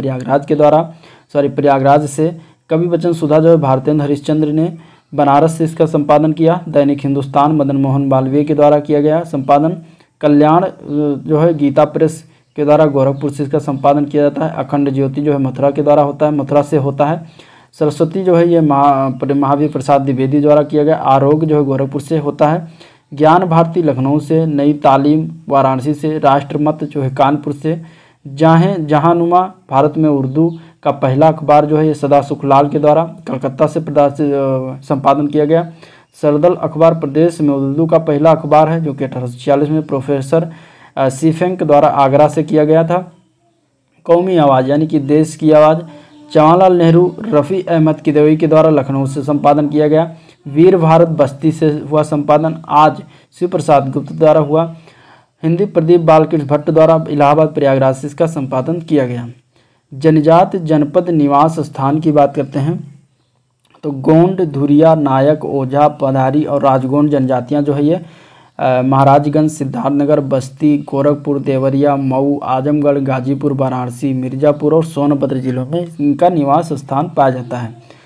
प्रयागराज से। कवि वचन सुधा जो है भारतेंद्र हरिश्चंद्र ने बनारस से इसका संपादन किया। दैनिक हिंदुस्तान मदन मोहन मालवीय के द्वारा किया गया संपादन। कल्याण जो है गीता प्रेस के द्वारा गोरखपुर से इसका संपादन किया जाता है। अखंड ज्योति जो है मथुरा के द्वारा होता है, मथुरा से होता है। सरस्वती जो है ये महावीर प्रसाद द्विवेदी द्वारा किया गया। आरोग्य जो है गोरखपुर से होता है। ज्ञान भारती लखनऊ से। नई तालीम वाराणसी से। राष्ट्रमत जो है कानपुर से। जहानुमा भारत में उर्दू का पहला अखबार जो है ये सदा सुखलाल के द्वारा कलकत्ता से संपादन किया गया। सरदल अखबार प्रदेश में उर्दू का पहला अखबार है, जो कि 1846 में प्रोफेसर सीफेंक द्वारा आगरा से किया गया था। कौमी आवाज़ यानी कि देश की आवाज़ जवाहरलाल नेहरू रफ़ी अहमद किदवई के द्वारा लखनऊ से संपादन किया गया। वीर भारत बस्ती से हुआ संपादन आज शिव प्रसाद गुप्त द्वारा हुआ। हिंदी प्रदीप बालकृष्ण भट्ट द्वारा इलाहाबाद प्रयागराज से इसका संपादन किया गया। जनजात जनपद निवास स्थान की बात करते हैं तो गोंड, धुरिया, नायक, ओझा, पधारी और राजगोंड जनजातियां जो है ये महाराजगंज, सिद्धार्थनगर, बस्ती, गोरखपुर, देवरिया, मऊ, आजमगढ़, गाजीपुर, वाराणसी, मिर्जापुर और सोनभद्र जिलों में इनका निवास स्थान पाया जाता है।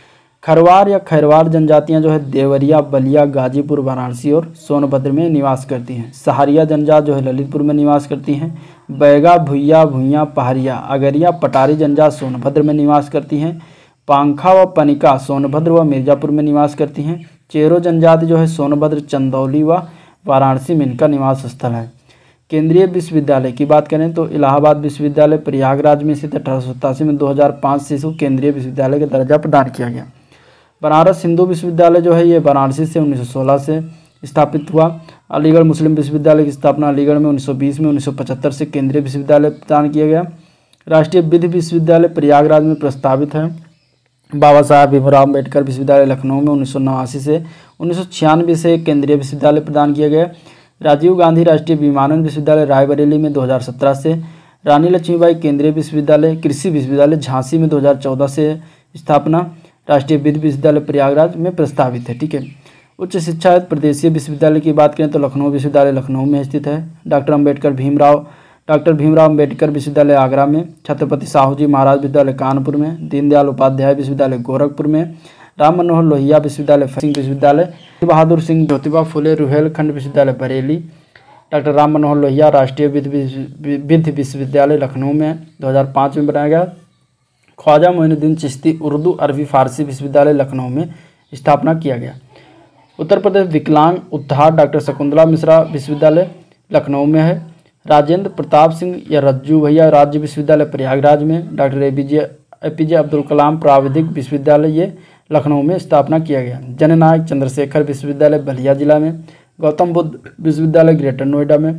खरवार या खैरवार जनजातियां जो है देवरिया, बलिया, गाजीपुर, वाराणसी और सोनभद्र में निवास करती हैं। सहारिया जनजात जो है ललितपुर में निवास करती हैं। बैगा, भुइया, भुइयाँ, पहाड़िया, अगरिया, पटारी जनजात सोनभद्र में निवास करती हैं। पांखा व पनिका सोनभद्र व मिर्जापुर में निवास करती हैं। चेरो जनजाति जो है सोनभद्र, चंदौली व वाराणसी में इनका निवास स्थल है। केंद्रीय विश्वविद्यालय की बात करें तो इलाहाबाद विश्वविद्यालय प्रयागराज में स्थित 1887 में 2005 से इसको केंद्रीय विश्वविद्यालय का दर्जा प्रदान किया गया। बनारस हिंदू विश्वविद्यालय जो है ये वाराणसी से 1916 से स्थापित हुआ। अलीगढ़ मुस्लिम विश्वविद्यालय की स्थापना अलीगढ़ में 1920 में 1975 से केंद्रीय विश्वविद्यालय प्रदान किया गया। राष्ट्रीय विधि विश्वविद्यालय प्रयागराज में प्रस्तावित है। बाबा साहब भीमराव अम्बेडकर विश्वविद्यालय लखनऊ में 1989 से 1996 से केंद्रीय विश्वविद्यालय प्रदान किया गया। राजीव गांधी राष्ट्रीय विमानन विश्वविद्यालय रायबरेली में 2017 से। रानी लक्ष्मीबाई केंद्रीय विश्वविद्यालय कृषि विश्वविद्यालय झांसी में 2014 से स्थापना। राष्ट्रीय विधि विश्वविद्यालय प्रयागराज में प्रस्तावित है। ठीक है। उच्च शिक्षा हेतु प्रदेशीय विश्वविद्यालय की बात करें तो लखनऊ विश्वविद्यालय लखनऊ में स्थित है। डॉक्टर भीमराव अम्बेडकर विश्वविद्यालय आगरा में। छत्रपति साहू जी महाराज विश्वविद्यालय कानपुर में। दीनदयाल उपाध्याय विश्वविद्यालय गोरखपुर में। राम मनोहर लोहिया विश्वविद्यालय सिंह विश्वविद्यालय। बहादुर सिंह ज्योतिबा फुले रुहेलखंड विश्वविद्यालय बरेली। डॉक्टर राम मनोहर लोहिया राष्ट्रीय विधि विश्वविद्यालय लखनऊ में 2005 में बनाया गया। ख्वाजा मोइनुद्दीन चिश्ती उर्दू अरबी फारसी विश्वविद्यालय लखनऊ में स्थापना किया गया। उत्तर प्रदेश विकलांग उद्धार डॉक्टर शकुंतला मिश्रा विश्वविद्यालय लखनऊ में है। राजेंद्र प्रताप सिंह या रज्जू भैया राज्य विश्वविद्यालय प्रयागराज में। डॉक्टर एपीजे अब्दुल कलाम प्राविधिक विश्वविद्यालय ये लखनऊ में स्थापना किया गया। जननायक चंद्रशेखर विश्वविद्यालय बलिया जिला में। गौतम बुद्ध विश्वविद्यालय ग्रेटर नोएडा में।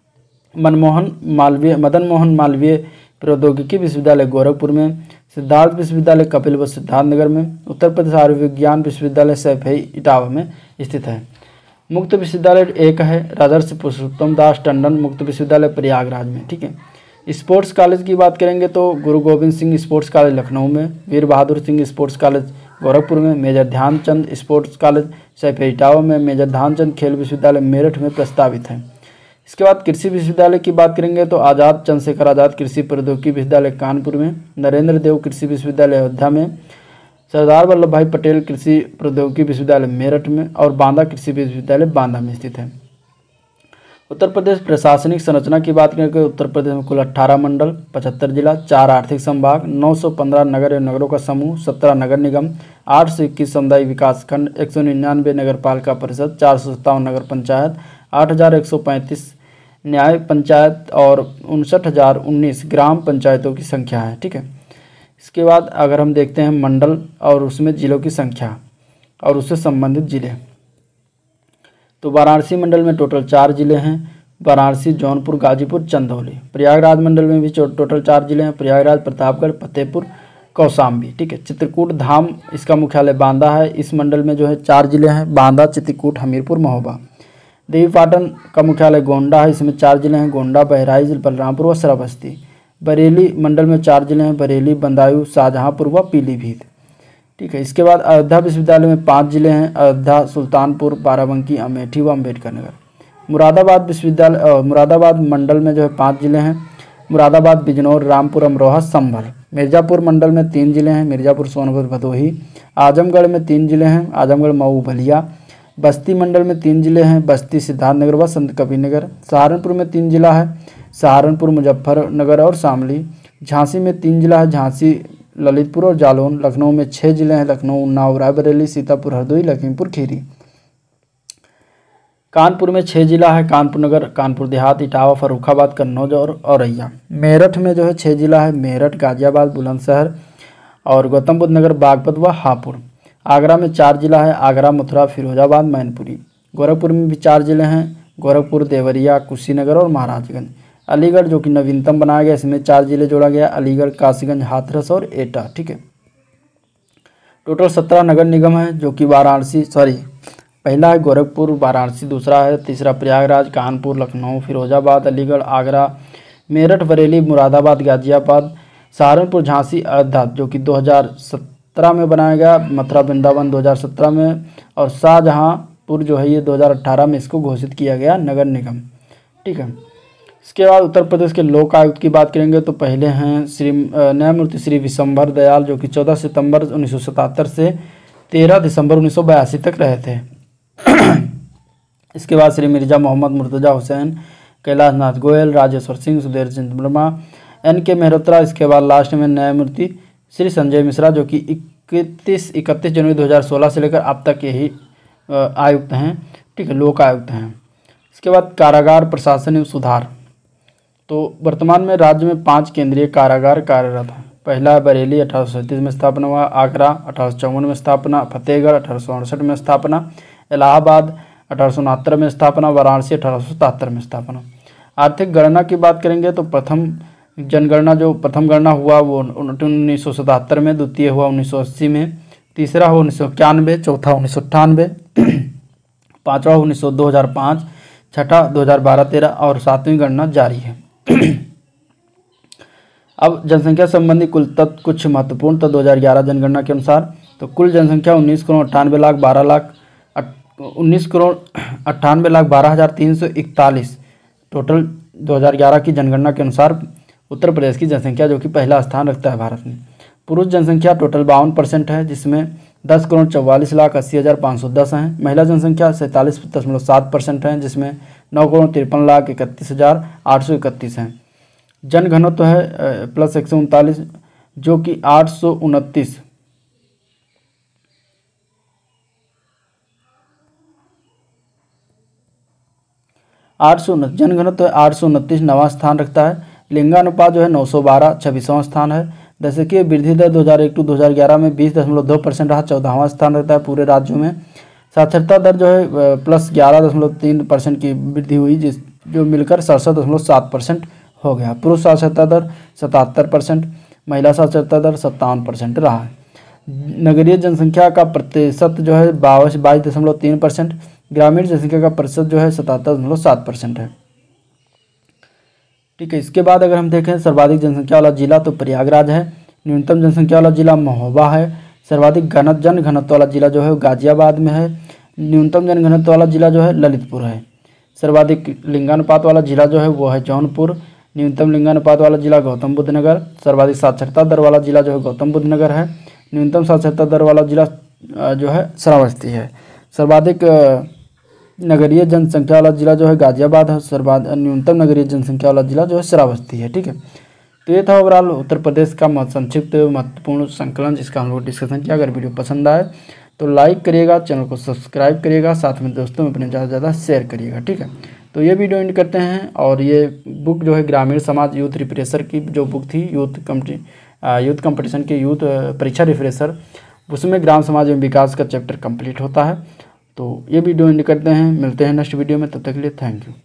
मदन मोहन मालवीय प्रौद्योगिकी विश्वविद्यालय गोरखपुर में। सिद्धार्थ विश्वविद्यालय कपिल व सिद्धार्थनगर में। उत्तर प्रदेश आयुर्विज्ञान विश्वविद्यालय सैफई इटावा में स्थित है। मुक्त विश्वविद्यालय एक है राजर्षि पुरुषोत्तम दास टंडन मुक्त विश्वविद्यालय प्रयागराज में। ठीक है। स्पोर्ट्स कॉलेज की बात करेंगे तो गुरु गोविंद सिंह स्पोर्ट्स कॉलेज लखनऊ में। वीर बहादुर सिंह स्पोर्ट्स कॉलेज गोरखपुर में। Major Dhyan Chand Sports College Saifai Etawah में। मेजर ध्यानचंद खेल विश्वविद्यालय मेरठ में प्रस्तावित है। इसके बाद कृषि विश्वविद्यालय की बात करेंगे तो आज़ाद चंद्रशेखर आज़ाद कृषि प्रौद्योगिकी विश्वविद्यालय कानपुर में। नरेंद्र देव कृषि विश्वविद्यालय अयोध्या में। सरदार वल्लभ भाई पटेल कृषि प्रौद्योगिकी विश्वविद्यालय मेरठ में। और बांदा कृषि विश्वविद्यालय बांदा में स्थित है। उत्तर प्रदेश प्रशासनिक संरचना की बात करें तो उत्तर प्रदेश में कुल 18 मंडल, 75 जिला, 4 आर्थिक संभाग, 915 नगर एवं नगरों का समूह, 17 नगर निगम, 821 समुदाय विकास खंड, 199 नगर पालिका परिषद, 457 नगर पंचायत, 8135 न्याय पंचायत और 59,019 ग्राम पंचायतों की संख्या है। ठीक है। इसके बाद अगर हम देखते हैं मंडल और उसमें जिलों की संख्या और उससे संबंधित जिले, तो वाराणसी मंडल में टोटल 4 जिले हैं। वाराणसी, जौनपुर, गाजीपुर, चंदौली। प्रयागराज मंडल में भी टोटल 4 जिले हैं। प्रयागराज, प्रतापगढ़, फतेहपुर, कौशाम्बी। ठीक है। चित्रकूट धाम इसका मुख्यालय बांदा है। इस मंडल में जो है 4 जिले हैं, बांदा, चित्रकूट, हमीरपुर, महोबा। देवीपाटन का मुख्यालय गोंडा है। इसमें 4 जिले हैं, गोंडा, बहराइच, बलरामपुर व श्रावस्ती। बरेली मंडल में 4 जिले हैं, बरेली, बदायूं, शाहजहांपुर व पीलीभीत। ठीक है। इसके बाद अयोध्या विश्वविद्यालय में 5 जिले हैं, अयोध्या, सुल्तानपुर, बाराबंकी, अमेठी व अम्बेडकर नगर। मुरादाबाद मंडल में जो है 5 जिले हैं, मुरादाबाद, बिजनौर, रामपुर, अमरोहा, संभल। मिर्ज़ापुर मंडल में 3 जिले हैं, मिर्ज़ापुर, सोनभद्र, भदोही। आजमगढ़ में 3 जिले हैं, आजमगढ़, मऊ, बलिया। बस्ती मंडल में 3 जिले हैं, बस्ती, सिद्धार्थनगर व संत कबीरनगर। सहारनपुर में 3 जिला है, सहारनपुर, मुजफ्फरनगर और शामली। झांसी में 3 जिला है, झांसी, ललितपुर और जालौन। लखनऊ में 6 जिले हैं, लखनऊ, उन्नाव, रायबरेली, सीतापुर, हरदोई, लखीमपुर खीरी। कानपुर में 6 जिला है, कानपुर नगर, कानपुर देहात, इटावा, फर्रुखाबाद, कन्नौज और औरैया। मेरठ में जो है 6 जिला है, मेरठ, गाजियाबाद, बुलंदशहर और गौतम बुद्ध नगर, बागपत व हापुड़। आगरा में 4 जिला है, आगरा, मथुरा, फिरोजाबाद, मैनपुरी। गोरखपुर में भी 4 जिले हैं, गोरखपुर, देवरिया, कुशीनगर और महाराजगंज। अलीगढ़ जो कि नवीनतम बनाया गया, इसमें 4 जिले जोड़ा गया, अलीगढ़, काशीगंज, हाथरस और एटा। ठीक है। टोटल 17 नगर निगम है जो कि पहला है गोरखपुर, वाराणसी दूसरा है, तीसरा प्रयागराज, कानपुर, लखनऊ, फिरोजाबाद, अलीगढ़, आगरा, मेरठ, बरेली, मुरादाबाद, गाजियाबाद, सहारनपुर, झांसी, अयोध्या जो कि 2017 में बनाया गया, मथुरा, वृंदावन 2017 में और शाहजहांपुर जो है ये 2018 में इसको घोषित किया गया नगर निगम। ठीक है। इसके बाद उत्तर प्रदेश के लोक आयुक्त की बात करेंगे तो पहले हैं न्यायमूर्ति श्री विशंभर दयाल जो कि 14 सितंबर 1977 से 13 दिसंबर 1982 तक रहे थे। इसके बाद श्री मिर्जा मोहम्मद मुर्तज़ा हुसैन, कैलाश नाथ गोयल, राजेश्वर सिंह, सुधीर चंद्र वर्मा, N.K. मेहरोत्रा। इसके बाद लास्ट में न्यायमूर्ति श्री संजय मिश्रा, जो कि 31 जनवरी 2016 से लेकर अब तक यही आयुक्त हैं, ठीक है, लोक आयुक्त हैं। इसके बाद कारागार प्रशासन एवं सुधार। तो वर्तमान में राज्य में 5 केंद्रीय कारागार कार्यरत हैं। पहला बरेली 1837 में स्थापना हुआ, आगरा 1854 में स्थापना, फतेहगढ़ 1868 में स्थापना, इलाहाबाद 1869 में स्थापना, वाराणसी 1877 में स्थापना। आर्थिक गणना की बात करेंगे तो प्रथम गणना हुआ वो 1977 में, द्वितीय हुआ 1980 में, तीसरा हुआ 1991, चौथा 1998, पाँचवा 2005, छठा 2012-13 और 7वीं गणना जारी है। अब जनसंख्या संबंधी कुल तत्व कुछ महत्वपूर्ण। तो 2011 जनगणना के अनुसार तो कुल जनसंख्या 19,98,12,341 टोटल 2011 की जनगणना के अनुसार उत्तर प्रदेश की जनसंख्या, जो कि पहला स्थान रखता है भारत में। पुरुष जनसंख्या टोटल 52% है, जिसमें 10,44,80,510 हैं। महिला जनसंख्या 47.7% है, जिसमें 9,53,31,831 हैं। जनघनत्व है +139, जो कि 829 जनघनत्व 829 नवां स्थान रखता है। लिंगानुपात जो है 912 26वां स्थान है। दशकीय वृद्धि दर 2001-2011 में 20.2% रहा, 14वां स्थान रहता है पूरे राज्यों में। साक्षरता दर जो है +11.3% की वृद्धि हुई, जो मिलकर 67.7% हो गया। पुरुष साक्षरता दर 77%, महिला साक्षरता दर 57% रहा है। नगरीय जनसंख्या का प्रतिशत जो है 22.3%, ग्रामीण जनसंख्या का प्रतिशत जो है 77.7% है, ठीक है। इसके बाद अगर हम देखें सर्वाधिक जनसंख्या वाला जिला तो प्रयागराज है। न्यूनतम जनसंख्या वाला जिला महोबा है। सर्वाधिक जनघनत्व वाला जिला जो है गाजियाबाद में है। न्यूनतम जनघनत्व वाला जिला जो है ललितपुर है। सर्वाधिक लिंगानुपात वाला जिला जो है वो है जौनपुर। न्यूनतम लिंगानुपात वाला जिला गौतम बुद्ध नगर। सर्वाधिक साक्षरता दर वाला जिला जो है गौतम बुद्ध नगर है। न्यूनतम साक्षरता दर वाला जिला जो है श्रावस्ती है। सर्वाधिक नगरीय जनसंख्या वाला जिला जो है गाजियाबाद है। न्यूनतम नगरीय जनसंख्या वाला जिला जो है श्रावस्ती है, ठीक है। तो ये था ओवरऑल उत्तर प्रदेश का संक्षिप्त महत्वपूर्ण संकलन, जिसका हम लोग डिस्कशन किया। अगर वीडियो पसंद आए तो लाइक करिएगा, चैनल को सब्सक्राइब करिएगा, साथ में दोस्तों में अपने ज़्यादा से ज़्यादा शेयर करिएगा, ठीक है। तो ये वीडियो एंड करते हैं। और ये बुक जो है ग्रामीण समाज यूथ रिफ्रेशर की जो बुक थी, यूथ कंपटीशन के यूथ परीक्षा रिफ्रेशर, उसमें ग्राम समाज एवं विकास का चैप्टर कंप्लीट होता है। तो ये वीडियो एंड करते हैं, मिलते हैं नेक्स्ट वीडियो में, तब तक के लिए थैंक यू।